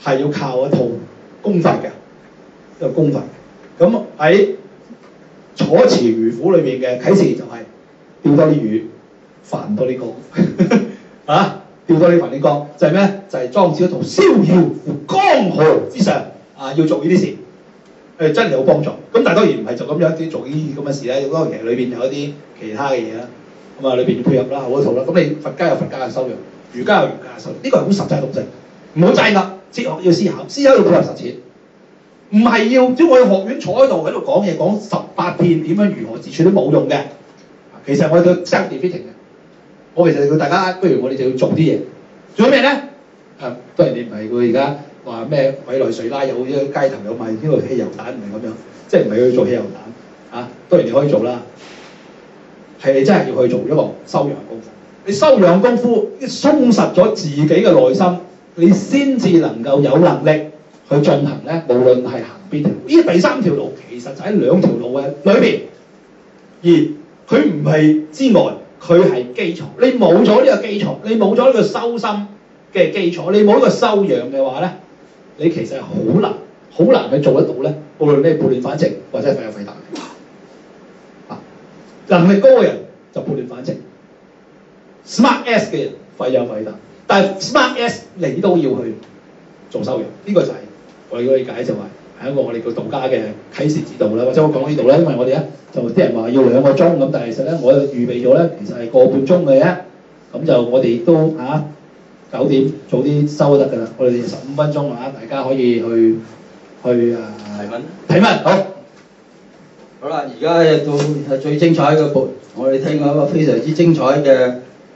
係要靠一套功法嘅，一個功法。咁喺楚辭魚釜裏邊嘅啟示就係釣多啲魚，繁多啲歌，啊，釣多啲繁啲歌，就係咩？就係莊子嗰套逍遙乎江河之上啊，要做呢啲事，真係有幫助。咁但係當然唔係就咁樣做呢啲咁嘅事咧，當然其實裏邊有一啲其他嘅嘢啦。咁啊，裏邊要配合啦，好多套啦。咁你佛家有佛家嘅修養，儒家有儒家嘅修養，呢個係好實際嘅東西，唔好齋噏。哲學要思考，思考要配合實踐，唔係要即係我喺學院坐喺度講嘢講18遍點樣如何自處都冇用嘅。其實我哋叫 self-defeating 嘅。我其實叫大家，不如我哋就要做啲嘢。做咩咧？當然你唔係佢而家話咩委內瑞拉有啲街頭有賣呢個汽油彈，唔係咁樣，即係唔係去做汽油彈啊？當然你可以做啦，係你真係要去做一個修養功夫。你修養功夫，充實咗自己嘅內心，你先至能夠有能力去進行咧。無論係行邊條，呢第3條路其實就喺2條路嘅裏邊，而佢唔係之外，佢係基礎。你冇咗呢個基礎，你冇咗呢個修心嘅基礎，你冇呢個修養嘅話咧，你其實係好難去做得到咧。無論你係撥亂反正或者係廢有廢大，能力高嘅人就撥亂反正。Smart S 嘅人廢有廢大，但係 Smart S 你都要去做修養，呢個就係我哋嘅理解，就係一個我哋叫道家嘅啟示之道啦。或者我講到呢度咧，因為我哋咧就啲人話要2個鐘咁，但係其實咧我預備咗咧，其實係個半鐘嘅啫。咁就我哋都9點早啲收得㗎啦。我哋15分鐘大家可以去提問。 好啦，而家到係最精彩嘅部，我哋聽過一個非常之精彩嘅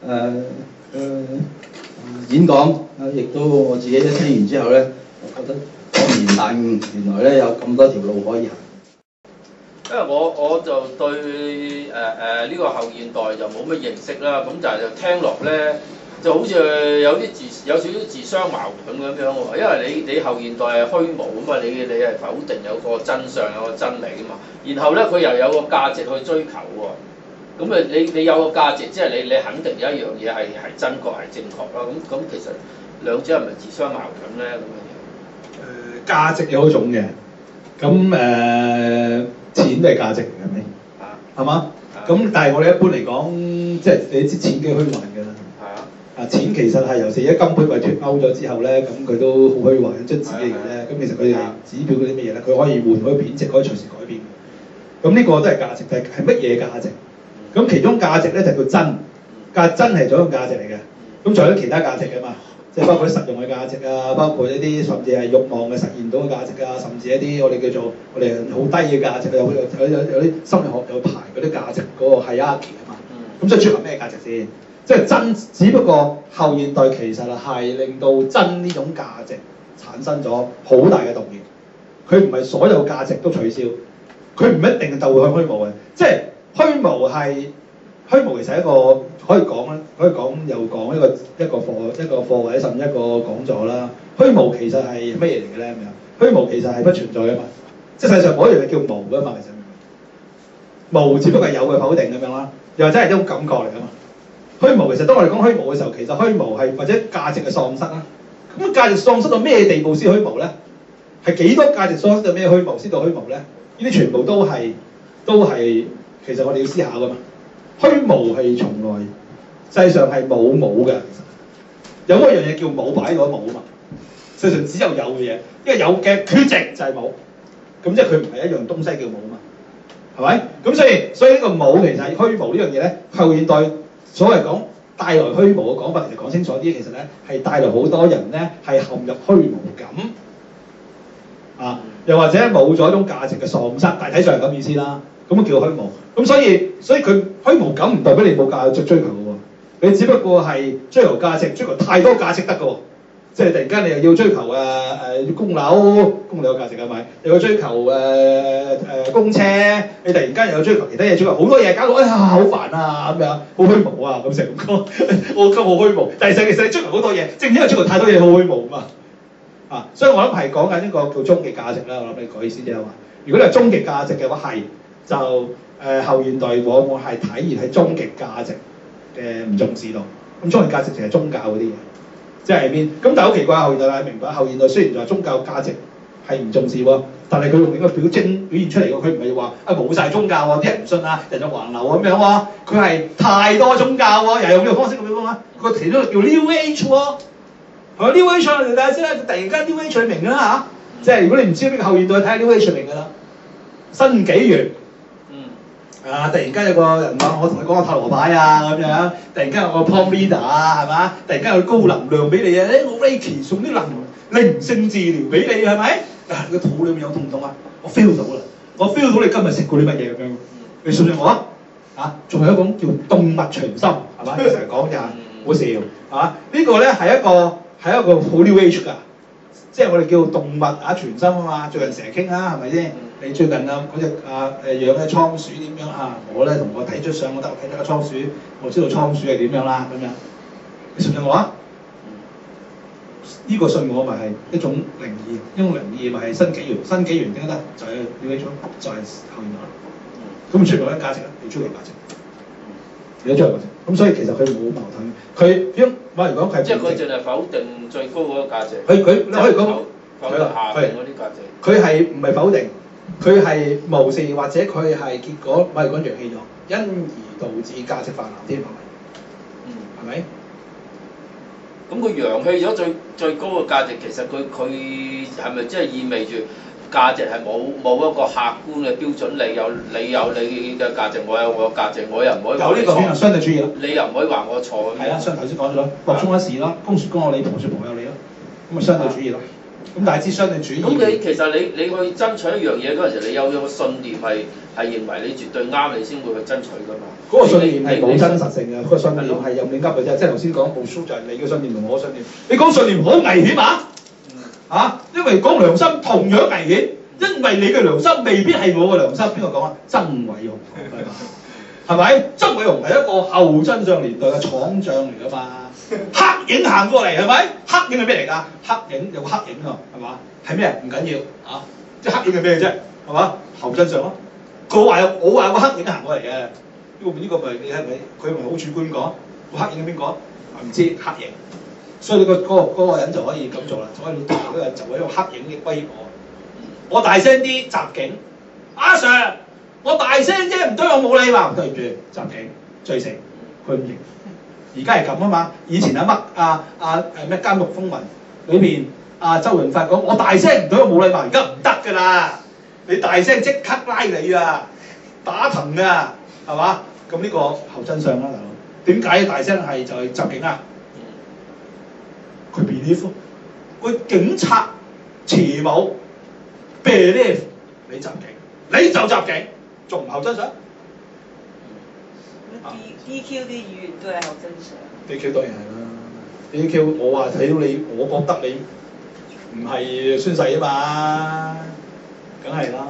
演講，亦都我自己都聽完之後咧，我覺得恍然大悟，原來咧有咁多條路可以行。 因為我就對呢個後現代就冇乜認識啦，咁但係就聽落咧就好似有少少自相矛盾咁樣喎。因為你後現代係虛無啊嘛，你係否定有個真相有個真理啊嘛，然後咧佢又有個價值去追求喎。咁你有個價值，即係你肯定有一樣嘢係真確係正確啦。咁其實兩者係咪自相矛盾咧？咁樣價值有好種嘅，咁錢都係價值嚟嘅，係咪？係嘛？咁但係我哋一般嚟講，即係你知錢幾虛幻㗎啦。錢其實係由4一金杯為脫鈎咗之後咧，咁佢都好虛幻一張紙嚟嘅啫。咁其實佢係指表嗰啲乜嘢咧？佢可以換，可以貶值，可以隨時改變。咁呢個都係價值，但係乜嘢價值？咁其中價值咧就叫真，真係種價值嚟嘅。咁仲有啲其他價值㗎嘛，即係包括啲實用嘅價值啊，包括一啲甚至係慾望嘅實現到嘅價值啊，甚至一啲我哋叫做我哋好低嘅價值，有啲心理學有排嗰啲價值嗰個 hierarchy 啊嘛。咁所以追求咩價值先？即係真，只不過後現代其實係令到真呢種價值產生咗好大嘅動搖。佢唔係所有價值都取消，佢唔一定就會去虛無嘅，即係。虛無其實係一個可以講又講一個課或者甚至一個講座啦。虛無其實係乜嘢嚟嘅咧？咁樣虛無其實係不存在嘅嘛，即係世上冇一樣嘢叫無㗎嘛，其實無只不過係有嘅否定咁樣啦，又或者係一種感覺嚟㗎嘛。虛無其實當我哋講虛無嘅時候，其實虛無係或者價值嘅喪失啦。咁價值喪失到咩地步先虛無咧？係幾多價值喪失到咩虛無先到虛無咧？呢啲全部都係。其實我哋要思考㗎嘛，虛無係從來世上係冇嘅，其實有嗰樣嘢叫冇擺喺嗰冇啊嘛，世上只有嘅嘢，因為有嘅缺席就係冇，咁即係佢唔係一樣東西叫冇啊嘛，係咪？咁所以呢個冇其實係虛無呢樣嘢咧，後現代所謂講帶來虛無嘅講法，其實講清楚啲，其實咧係帶來好多人咧係陷入虛無感啊，又或者冇咗一種價值嘅喪失，大體上係咁意思啦。咁叫虛無，咁所以佢虛無感唔代表你冇價值追求嘅喎，你只不過係追求價值，追求太多價值得嘅喎，即係突然間你又要追求供樓有價值係咪？又要追求供車，你突然間又要追求其他嘢，追求好多嘢，搞到好煩啊咁樣，好虛無啊咁成個，我覺得好虛無，但係其實你追求好多嘢，正因為追求太多嘢好虛無嘛，所以我諗係講緊呢個叫終極價值啦，我諗你個意思即係話，如果你係終極價值嘅話係。就後現代往往係體現喺終極價值嘅唔重視度，咁終極價值就係宗教嗰啲嘢， 即係邊？咁但係好奇怪，後現代大家明白，後現代雖然就係宗教價值係唔重視喎，但係佢用呢個表現出嚟喎，佢唔係話冇晒宗教喎，啲人唔信啊，人就橫流咁樣喎，佢係太多宗教喎，又係用呢個方式咁樣講啊，佢其中叫 New Age 喎，係咪 New Age 啊？大家知啦，突然間 New Age 你明㗎啦嚇，即係如果你唔知呢個後現代睇下 New Age 明㗎啦，新紀元。突然間有個人話我同你講個塔羅牌啊咁樣，突然間有個 palm reader 啊係嘛，突然間有高能量俾你啊，我 Reiki 送啲靈性治療俾你係咪？嗱你個肚裏面有痛唔痛啊？我 feel 到啦，我 feel 到你今日食過啲乜嘢咁樣，你信唔信我啊？仲有一種叫動物傳心係嘛？成日講就係好笑係嘛？呢個咧係一個好 new age 㗎，即係我哋叫動物傳心啊嘛，最近成日傾啦係咪先？你最近啊嗰隻養嘅倉鼠點樣啊？我咧同我睇咗相，我睇得個倉鼠，我知道倉鼠係點樣啦咁樣。你信唔信我啊？呢個信我咪係一種靈異，呢種靈異咪係新紀元，新紀元點解得？就係呢種，就係後現代。咁出嚟嘅價值咧，你追求價值，你都追求價值。咁所以其實佢冇矛盾。佢如果佢係即係佢淨係否定最高嗰個價值。 你可以講否定下邊嗰啲價值。 佢係唔係否定？佢係無視或者佢係結果，講揚棄咗，因而導致價值泛濫添，係咪？係咪？ 咁佢揚棄咗最高嘅價值，其實佢係咪即係意味住價值係冇一個客觀嘅標準？你有你嘅價值，我有我嘅價值，我又唔可以話你錯。有呢個邊係相對主義啦。你又唔可以話我錯咁。係啦，頭先講咗咯，莫衷一是啦，公說公有理，婆說婆有理咯，咁咪相對主義咯。咁但係知相對主義。咁其實你去爭取一樣嘢嗰陣時，你有個信念係認為你絕對啱，你先會去爭取㗎嘛。嗰個信念係冇真實性嘅，嗰個信念係任你噏嘅啫。即係頭先講無數就係你嘅信念同我嘅信念。你講信念好危險啊！因為講良心同樣危險，因為你嘅良心未必係我嘅良心。邊個講啊？曾偉雄係咪？曾偉雄係一個後真相年代嘅廠長嚟㗎嘛。黑影行過嚟係咪？黑影係咩嚟㗎？黑影有個黑影啊，係嘛？係咩？唔緊要啊！即係黑影係咩啫？係嘛？後真相咯。我話有個黑影行過嚟嘅，呢個咪你係咪？佢咪好主觀講個黑影係邊個？唔知黑影，所以嗰個人就可以咁做啦，就可以就係一個黑影嘅威我。我大聲啲襲警，阿 Sir， 我大聲啫，唔對我冇禮貌，對唔住襲警罪成，佢唔認。而家係咁啊嘛，以前咩監獄風雲裏邊周潤發講我大聲唔對我冇禮貌，而家唔得㗎啦，你大聲即刻拉你啊，打藤啊，係嘛？咁呢個後真相啦，大佬。點解大聲係就係襲警啊？佢 believe 個警察持武 believe 你襲警，你就襲警，仲唔後真相 ？DQ 啲語言都係後真相。 DQ 當然係啦。DQ 我話睇到你，我覺得你唔係宣誓啊嘛，梗係啦。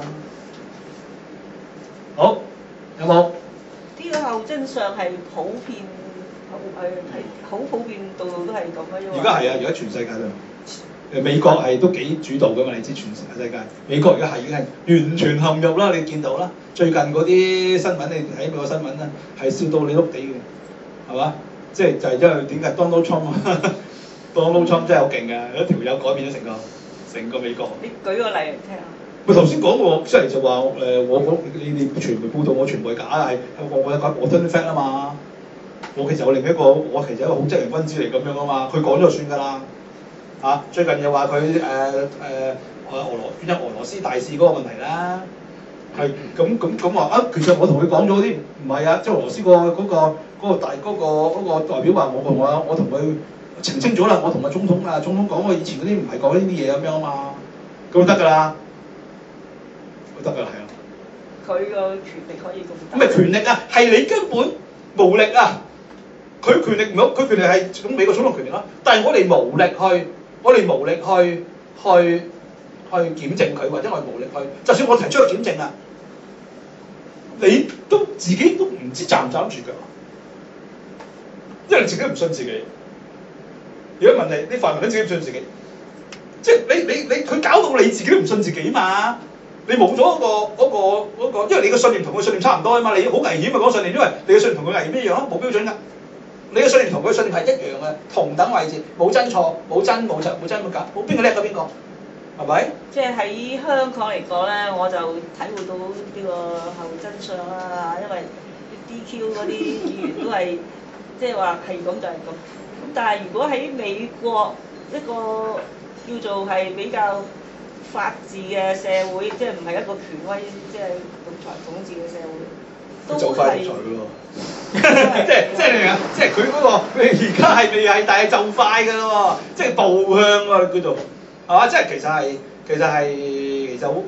好，有冇？ 呢個後真相係普遍，係好普遍，度度都係咁嘅啫。 而家係啊，而家全世界都美國係都幾主導㗎嘛？你知全世界美國而家係已經係完全陷入啦，你見到啦。最近嗰啲新聞，你睇美國新聞啦，係笑到你碌地嘅，係嘛？即係就係因為點解 Donald Trump 真係好勁㗎，一條友改變咗成個美國。 你舉個例嚟聽下。 我頭先講過，出嚟就話你傳媒報道我全部係假係，我吞 fact 啊嘛。我其實我另一個我其實一個好正人君子嚟咁樣啊嘛，佢講咗就算㗎啦。最近又話佢俄羅斯大使嗰個問題啦，係咁話其實我同佢講咗啲唔係啊，即係俄羅斯嗰個代表話我同佢澄清咗啦，我同個總統講我以前嗰啲唔係講呢啲嘢咁樣啊嘛，咁就得㗎啦，得㗎啦，係啊。 佢個權力可以咁大？ 唔係權力啊，係你根本無力啊！佢權力唔好，佢權力係咁美國總統權力啦，但係我哋無力去檢證佢，或者我哋無力去，就算我提出去檢證啊，你都自己都唔知站唔站住腳，因為你自己唔信自己。如果問你，你泛民你自己唔信自己，即係你佢搞到你自己都唔信自己嘛？你冇咗嗰個，因為你嘅信念同佢信念差唔多啊嘛，你好危險啊講信念，因為你嘅信念同佢危險一樣咯，冇標準㗎。 你嘅信念同佢嘅信念係一樣嘅，同等位置，冇真錯，冇真冇真冇假，冇邊個叻過邊個，係咪？ 即係喺香港嚟講咧，我就體會到呢個後真相啦，因為 DQ 嗰啲議員都係即係話係咁就係咁。咁但係如果喺美國一個叫做係比較法治嘅社會，即係唔係一個權威即係統治嘅社會，都就快咗咯。即係你明啊？即係佢嗰個，佢而家係未係，但係就快㗎咯喎，即係步向喎叫做，係嘛？即係其實好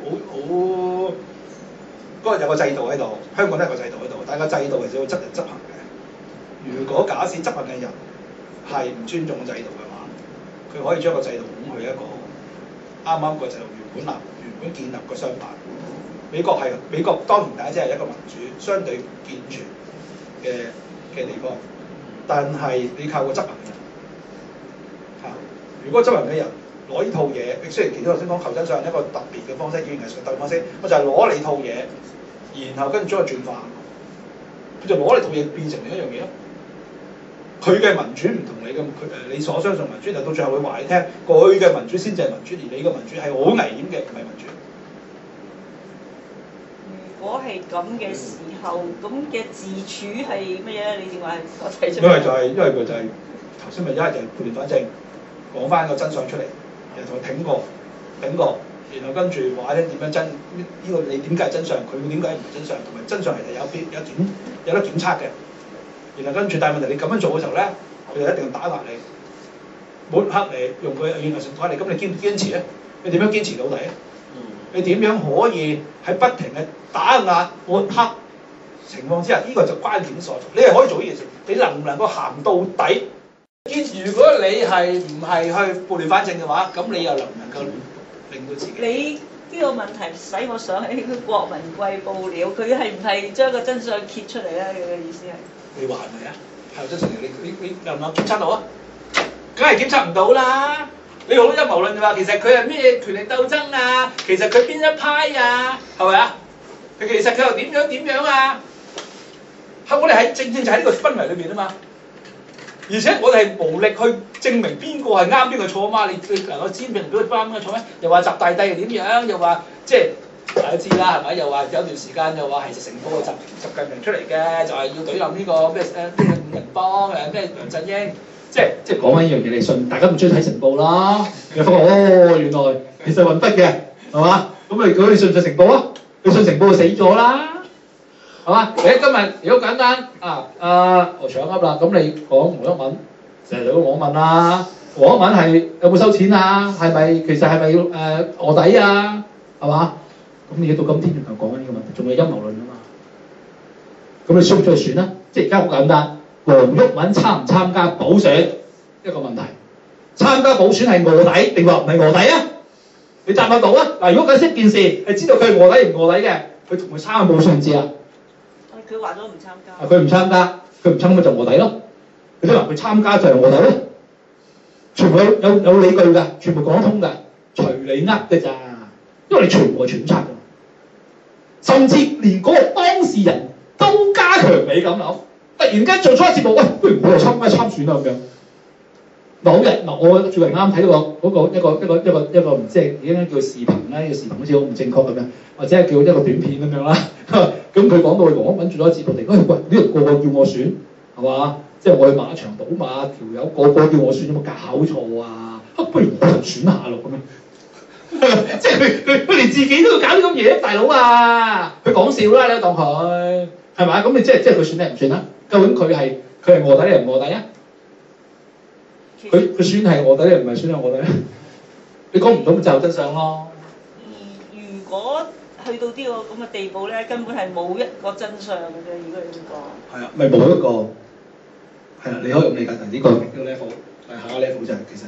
嗰個有個制度喺度，香港都有個制度喺度，但係個制度係要執人執行嘅。如果假使執行嘅人係唔尊重制度嘅話，佢可以將個制度拱去一個啱個制度原本建立個相反。美國當然第一隻係一個民主相對健全嘅地方，但係你靠個執行嘅人嚇，如果執行嘅人攞呢套嘢，雖然其實頭先講後真相一個特別嘅方式，語言藝術特別方式，我就係攞你套嘢，然後跟住將佢轉化，佢就攞你套嘢變成另一樣嘢咯。佢嘅民主唔同你嘅你所相信民主，但到最後會話你聽，佢嘅民主先至係民主，而你嘅民主係好危險嘅，唔係民主。 如果係咁嘅時候，咁嘅自處係乜嘢咧？你正話係我提出。 因為佢就係頭先咪一係就係撥亂反正，講翻個真相出嚟，然後同佢挺過，然後跟住話咧點樣真呢個你點解係真相，佢點解唔係真相，同埋真相係有得檢測嘅。然後跟住，但係問題你咁樣做嘅時候咧，佢就一定要打壓你、抹黑你，用佢嘅語言藝術打你。咁你堅持咧？你點樣堅持到底啊？你點樣可以喺不停嘅打壓、抹黑情況之下，呢個就關鍵所在。你係可以做呢件事，你能唔能夠行到底？如果你係唔係去撥亂反正嘅話，咁你又能唔能夠令到自己？ 你呢個問題使我想起佢國民貴報了，佢係唔係將個真相揭出嚟咧？佢嘅意思係？ 你話係咪啊？係真相你能唔能檢測到啊？梗係檢測唔到啦！你好多陰謀論㗎嘛，其實佢係咩權力鬥爭啊？其實佢邊一派啊？係咪啊？其實佢又點樣啊？係我哋喺正就喺呢個氛圍裏邊啊嘛。而且我哋係無力去證明邊個係啱邊個錯啊嘛。你能夠知明邊個啱邊個錯咩？又話習大帝係點樣？又話即係大家知啦，係咪？又話有段時間又話係成個習近平出嚟嘅，就係要懟冧呢個咩五人幫咩梁振英。即係講翻呢樣嘢，你信大家唔中意睇成報啦，你發覺原來其實運筆嘅係嘛？咁你信唔信成報啊？你信成報就死咗啦，係嘛？你今日如果簡單我搶噏啦，咁你講黃毓民，成日都講黃毓民啦，黃毓民係有冇收錢啊？係咪其實係咪臥底啊？係嘛？咁你到今天仲係講緊呢個問題，仲有陰謀論啊嘛？咁你需唔需要選啊？即係而家好簡單。黃毓民參唔參加補選一個問題，參加補選係臥底定話唔係臥底啊？你答得到啊？嗱，如果解釋件事係知道佢係臥底唔臥底嘅，佢同佢參加補選唔知啊？ 佢話咗唔參加。 佢唔參加，佢唔參加就臥底咯。佢都話佢參加就係臥底咯。全部有理據㗎，全部講得通㗎，隨你呃㗎咋？因為你全部係揣測㗎，甚至連嗰個當事人都加強你咁諗。突然間做咗一節目，喂，不如我又參選啦咁樣。某日我最近啱睇到一個唔知係應該叫視頻啦，呢個視頻好似好唔正確咁樣，或者係叫一個短片咁樣啦。咁佢講到黃毓民做咗一節目嚟，喂，呢人個個叫我選，係嘛？即係我去馬場賭馬，條友個個叫我選，有冇搞錯啊？不如我就選下咯咁樣。即係佢連自己都要搞啲咁嘢，大佬啊！佢講笑啦，你當佢係咪？咁你即係佢選定唔選啊？究竟佢係臥底定唔臥底啊？佢選係臥底定唔係選係臥底啊？你講唔到咪就真相咯。 如果去到呢個咁嘅地步咧，根本係冇一個真相嘅啫。如果你咁講。係啊，咪冇一個係啊，你可以咁理解，但係呢個 level 係下個 level 就係其實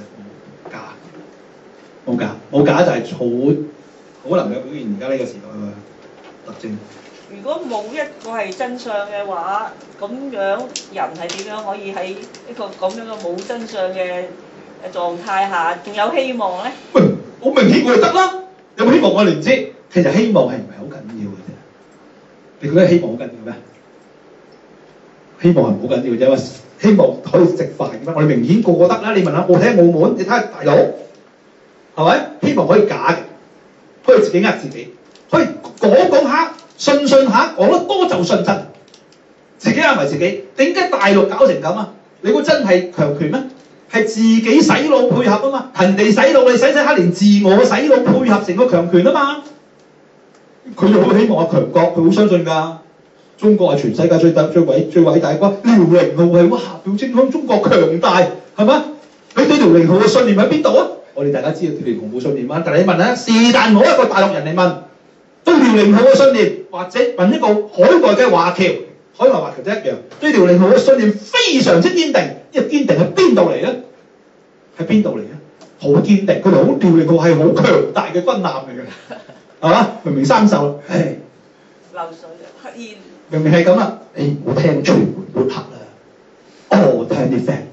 冇假就係好能夠表現而家呢個時代嘅特徵。如果冇一個係真相嘅話，咁樣人係點樣可以喺一個咁樣嘅冇真相嘅狀態下，仲有希望咧？喂，好明顯佢就得啦。有冇希望我哋唔知。其實希望係唔係好緊要嘅啫？你覺得希望好緊要咩？ 希望係好緊要啫嘛，希望可以食飯咁樣。我哋明顯個個得啦，你問下我睇下澳門，你睇下大佬，係咪？希望可以假嘅，可以自己呃自己，可以講下信下，講得多就信真，自己呃埋自己。點解大陸搞成咁啊？你估真係強權咩？係自己洗腦配合啊嘛，人哋洗腦你洗下，連自我洗腦配合成個強權啊嘛。佢就好希望係強國，佢好相信㗎。中國係全世界最偉大嘅國，遼寧號係哇表徵響中國強大，係嘛？你對遼寧號嘅信念喺邊度啊？我哋大家知道遼寧號冇信念啊，但係你問下是但我一個大陸人嚟問，對遼寧號嘅信念，或者問一個海外嘅華僑，海外華僑都一樣，對遼寧號嘅信念非常之堅定。呢個堅定係邊度嚟咧？係邊度嚟咧？好堅定，佢哋好遼寧號係好強大嘅軍艦嚟嘅，係嘛？明明生鏽，唉， 流水黑煙。 明明係咁啦，你唔好聽傳媒抹黑啦，哦，聽啲 friend，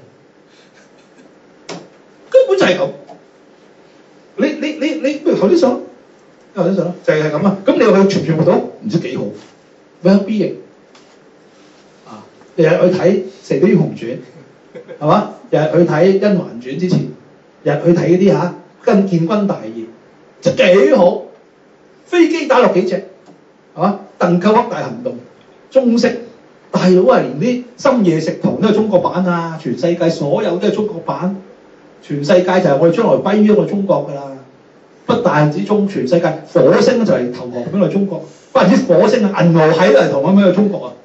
根本就係咁。你不如頭先上，就係咁啊。咁你又去全部島，唔知幾好 ，well-being 啊，日日去睇《射雕英雄傳》，係嘛？日日去睇《甄嬛傳》之前，日日去睇嗰啲跟建軍大業，就幾好。飛機打落幾隻，係嘛？鄧寇克大行動。中式大佬啊，連啲深夜食堂都係中國版啊！全世界所有都係中國版，全世界就係我哋將來歸於一個中國㗎啦。不但止全世界火星就係投降俾我哋中國，不但止火星啊，銀河系都係投降俾我哋中國啊！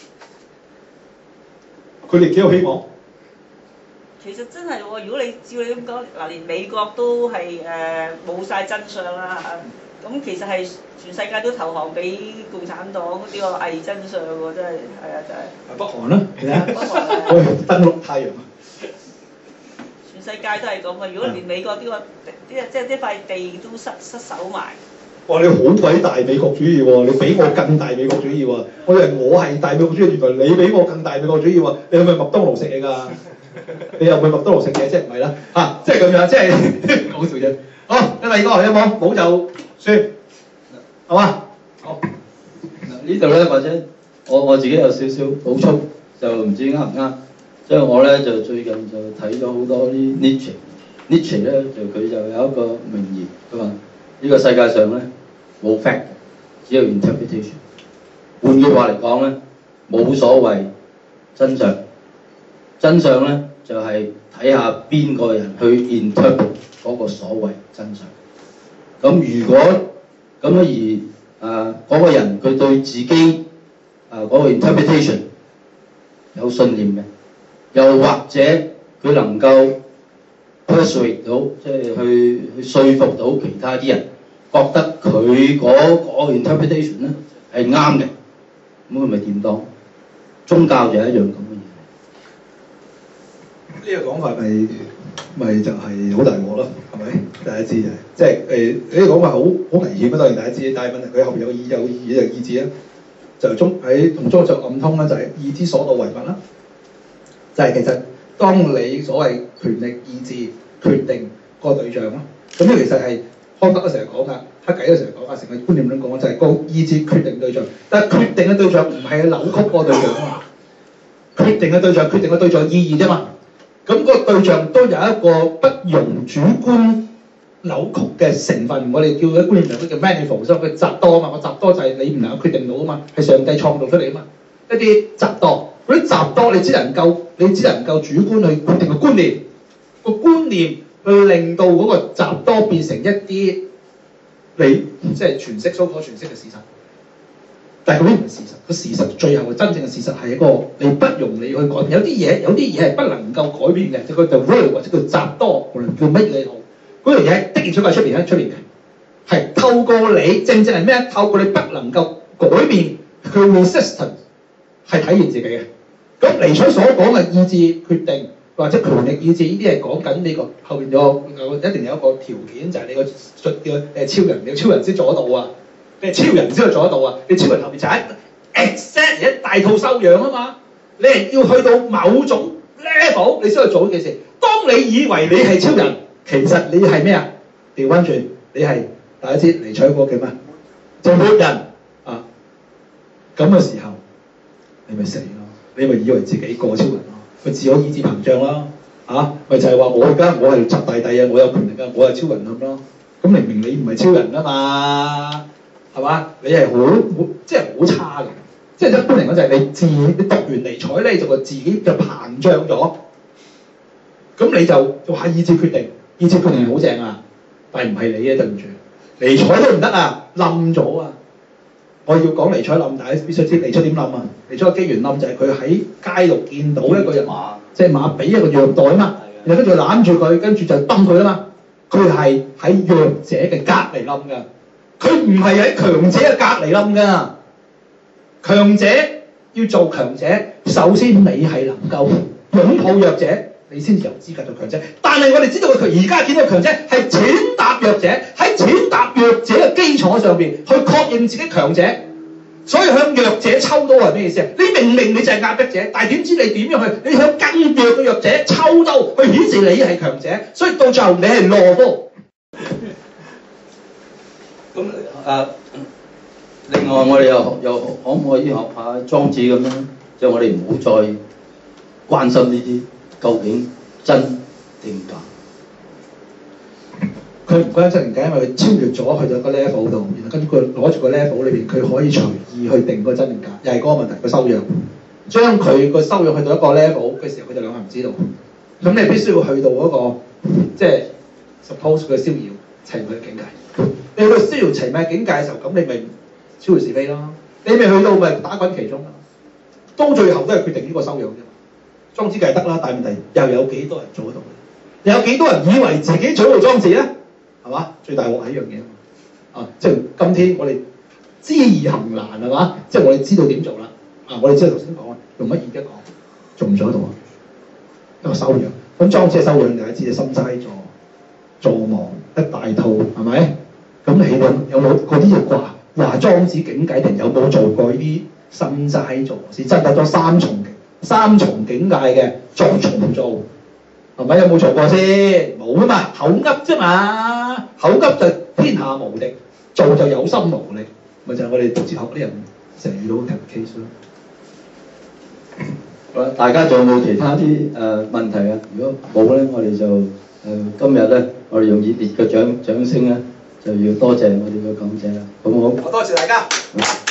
佢哋幾有希望？ 其實真係喎，如果你照你咁講，嗱，連美國都係冇晒真相啦嚇。咁其實係全世界都投降俾共產黨呢個偽真相喎，真係係啊，真係。北韓啦，係啊，北韓登陸太陽。全世界都係咁啊！如果連美國呢個即係塊地都失守埋。 哇！你好鬼大美國主義喎，你比我更大美國主義喎。我以為我係大美國主義，原來你比我更大美國主義喎。你係咪麥當勞食嘢㗎？你又去麥當勞食嘢，即係唔係啦？嚇，即係咁樣，即係講笑啫。好，第二個有冇？冇就算，好嘛？好。 嗱呢度咧，或者我自己有少少補充，就唔知啱唔啱。所以我咧就最近就睇咗好多啲 Nietzsche 咧就佢就有一個名言，佢話呢個世界上咧冇 fact， 只有 interpretation。換句話嚟講咧，冇所謂真相，真相咧就係睇下邊個人去 interpret 嗰個所謂真相。咁如果咁而嗰個人佢對自己嗰個 interpretation 有信念嘅，又或者佢能夠 persuade 到，即係去說服到其他啲人，覺得佢嗰個 interpretation 咧係啱嘅，咁佢咪掂當？宗教就係一樣咁嘅嘢。 呢個講法咪就係好大鑊咯，係咪？大家知嘅，即係呢個講法好危險啊！當然大家知，但係問題佢後邊有意志啦，就喺同中作暗通咧，就係意之所到為物啦。就係其實當你所謂權力意志決定個對象咯，咁呢其實係康德都成日講㗎，黑計都成日講㗎，成個觀念咁講就係個意志決定對象，但係決定嘅對象唔係扭曲個對象啊嘛，決定嘅對象意義啫嘛。咁個對象都有一個不容主觀扭曲嘅成分，我哋叫嘅觀念上叫 manifold， 所以佢雜多啊嘛，個雜多就係你唔能夠決定到啊嘛，係上帝創造出嚟啊嘛，一啲雜多，嗰啲雜多你只能夠主觀去決定個觀念，個觀念去令到嗰個雜多變成一啲你即係詮釋所講詮釋嘅事實。但係嗰啲唔係事實，個事實最後嘅真正嘅事實係一個你不容你去改變，有啲嘢係不能夠改變嘅，就叫 rule 或者叫雜多，無論叫乜嘢好，嗰樣嘢的而且確係出邊嘅，係透過你正係咩？透過你不能夠改變佢 resistance 係體現自己嘅。咁尼采所講嘅意志決定或者權力意志呢啲係講緊呢個後邊一定有一個條件，就係你個超人，你超人先做得到啊！你係超人先可以做得到啊！你超人後面就係 exact 一大套修養啊嘛！你係要去到某種 level， 你先可以做呢件事。當你以為你係超人，其實你係咩啊？調翻轉，你係大家知尼采嗰個叫咩？做活人啊！咁嘅時候，你咪死咯！ 你咪以為自己過超人咯，咪自我意志膨脹啦，咪就係話我而家我係執大帝啊，我有權力啊，我係超人咁咯。咁明明你唔係超人啊嘛，係嘛？你係即係好差嘅，即係一般嚟講就係你讀完尼采咧就個自己就膨脹咗，咁你就話意志決定，意志決定係好正啊，但係唔係你啊，對唔住，尼采都唔得啊，冧咗啊！我要講尼采冧，大家必須知尼采點冧啊？尼采嘅機緣冧就係佢喺街度見到一個人，即係馬俾一個虐待啊嘛，然後跟住攬住佢，跟住就崩佢啦嘛。佢係喺弱者嘅隔離冧㗎，佢唔係喺強者嘅隔離冧㗎。強者要做強者，首先你係能夠擁抱弱者，你先至有資格做強者。但係我哋知道佢而家見到強者係踐踏弱者，喺踐踏弱者嘅基礎上邊去確認自己強者。所以向弱者抽刀係咩意思啊？你明明你就係壓迫者，但係點知你點樣去？你向更弱嘅弱者抽刀去顯示你係強者，所以到最後你係懦夫。 咁另外我哋又可唔可以學下莊子咁樣？即係我哋唔好再關心呢啲究竟真定假。 佢唔關真定假，因為佢超越咗去到個 level 度，然後跟住佢攞住個 level 裏邊，佢可以隨意去定嗰個真定假，又係嗰個問題，個修養。將佢個修養去到一個 level 嘅時候，佢就兩下唔知道。咁你必須要去到嗰個即係 suppose 佢逍遙齊物嘅境界。你去到逍遙齊物嘅境界嘅時候，咁你咪超越是非咯。你未去到咪打滾其中咯。到最後都係決定呢個修養啫。莊子梗係得啦，但係問題又有幾多人做得到？又有幾多人以為自己做到莊子咧？係嘛？最大鑊係一樣嘢即係今天我哋知易行難係嘛？即係我哋知道點做啦。我哋知道頭先講啊，用乜而家講，做唔做得到啊？一個修養。咁莊子嘅修養大家知，心齋坐忘一大套係咪？咁你有冇嗰啲嘢話莊子境界定有冇做過呢啲心齋坐？是真係咗三重境界嘅作重做。係咪有冇做過先？冇啊嘛，口噏啫嘛，口噏就天下無敵，做就有心無力，咪就係我哋讀哲學啲人成日遇到嘅 case 咯。 好啦，大家仲有冇其他啲問題啊？如果冇咧，我哋就今日咧，我哋用熱烈嘅掌聲咧，就要多謝我哋嘅講者啦，好唔好？ 多謝大家。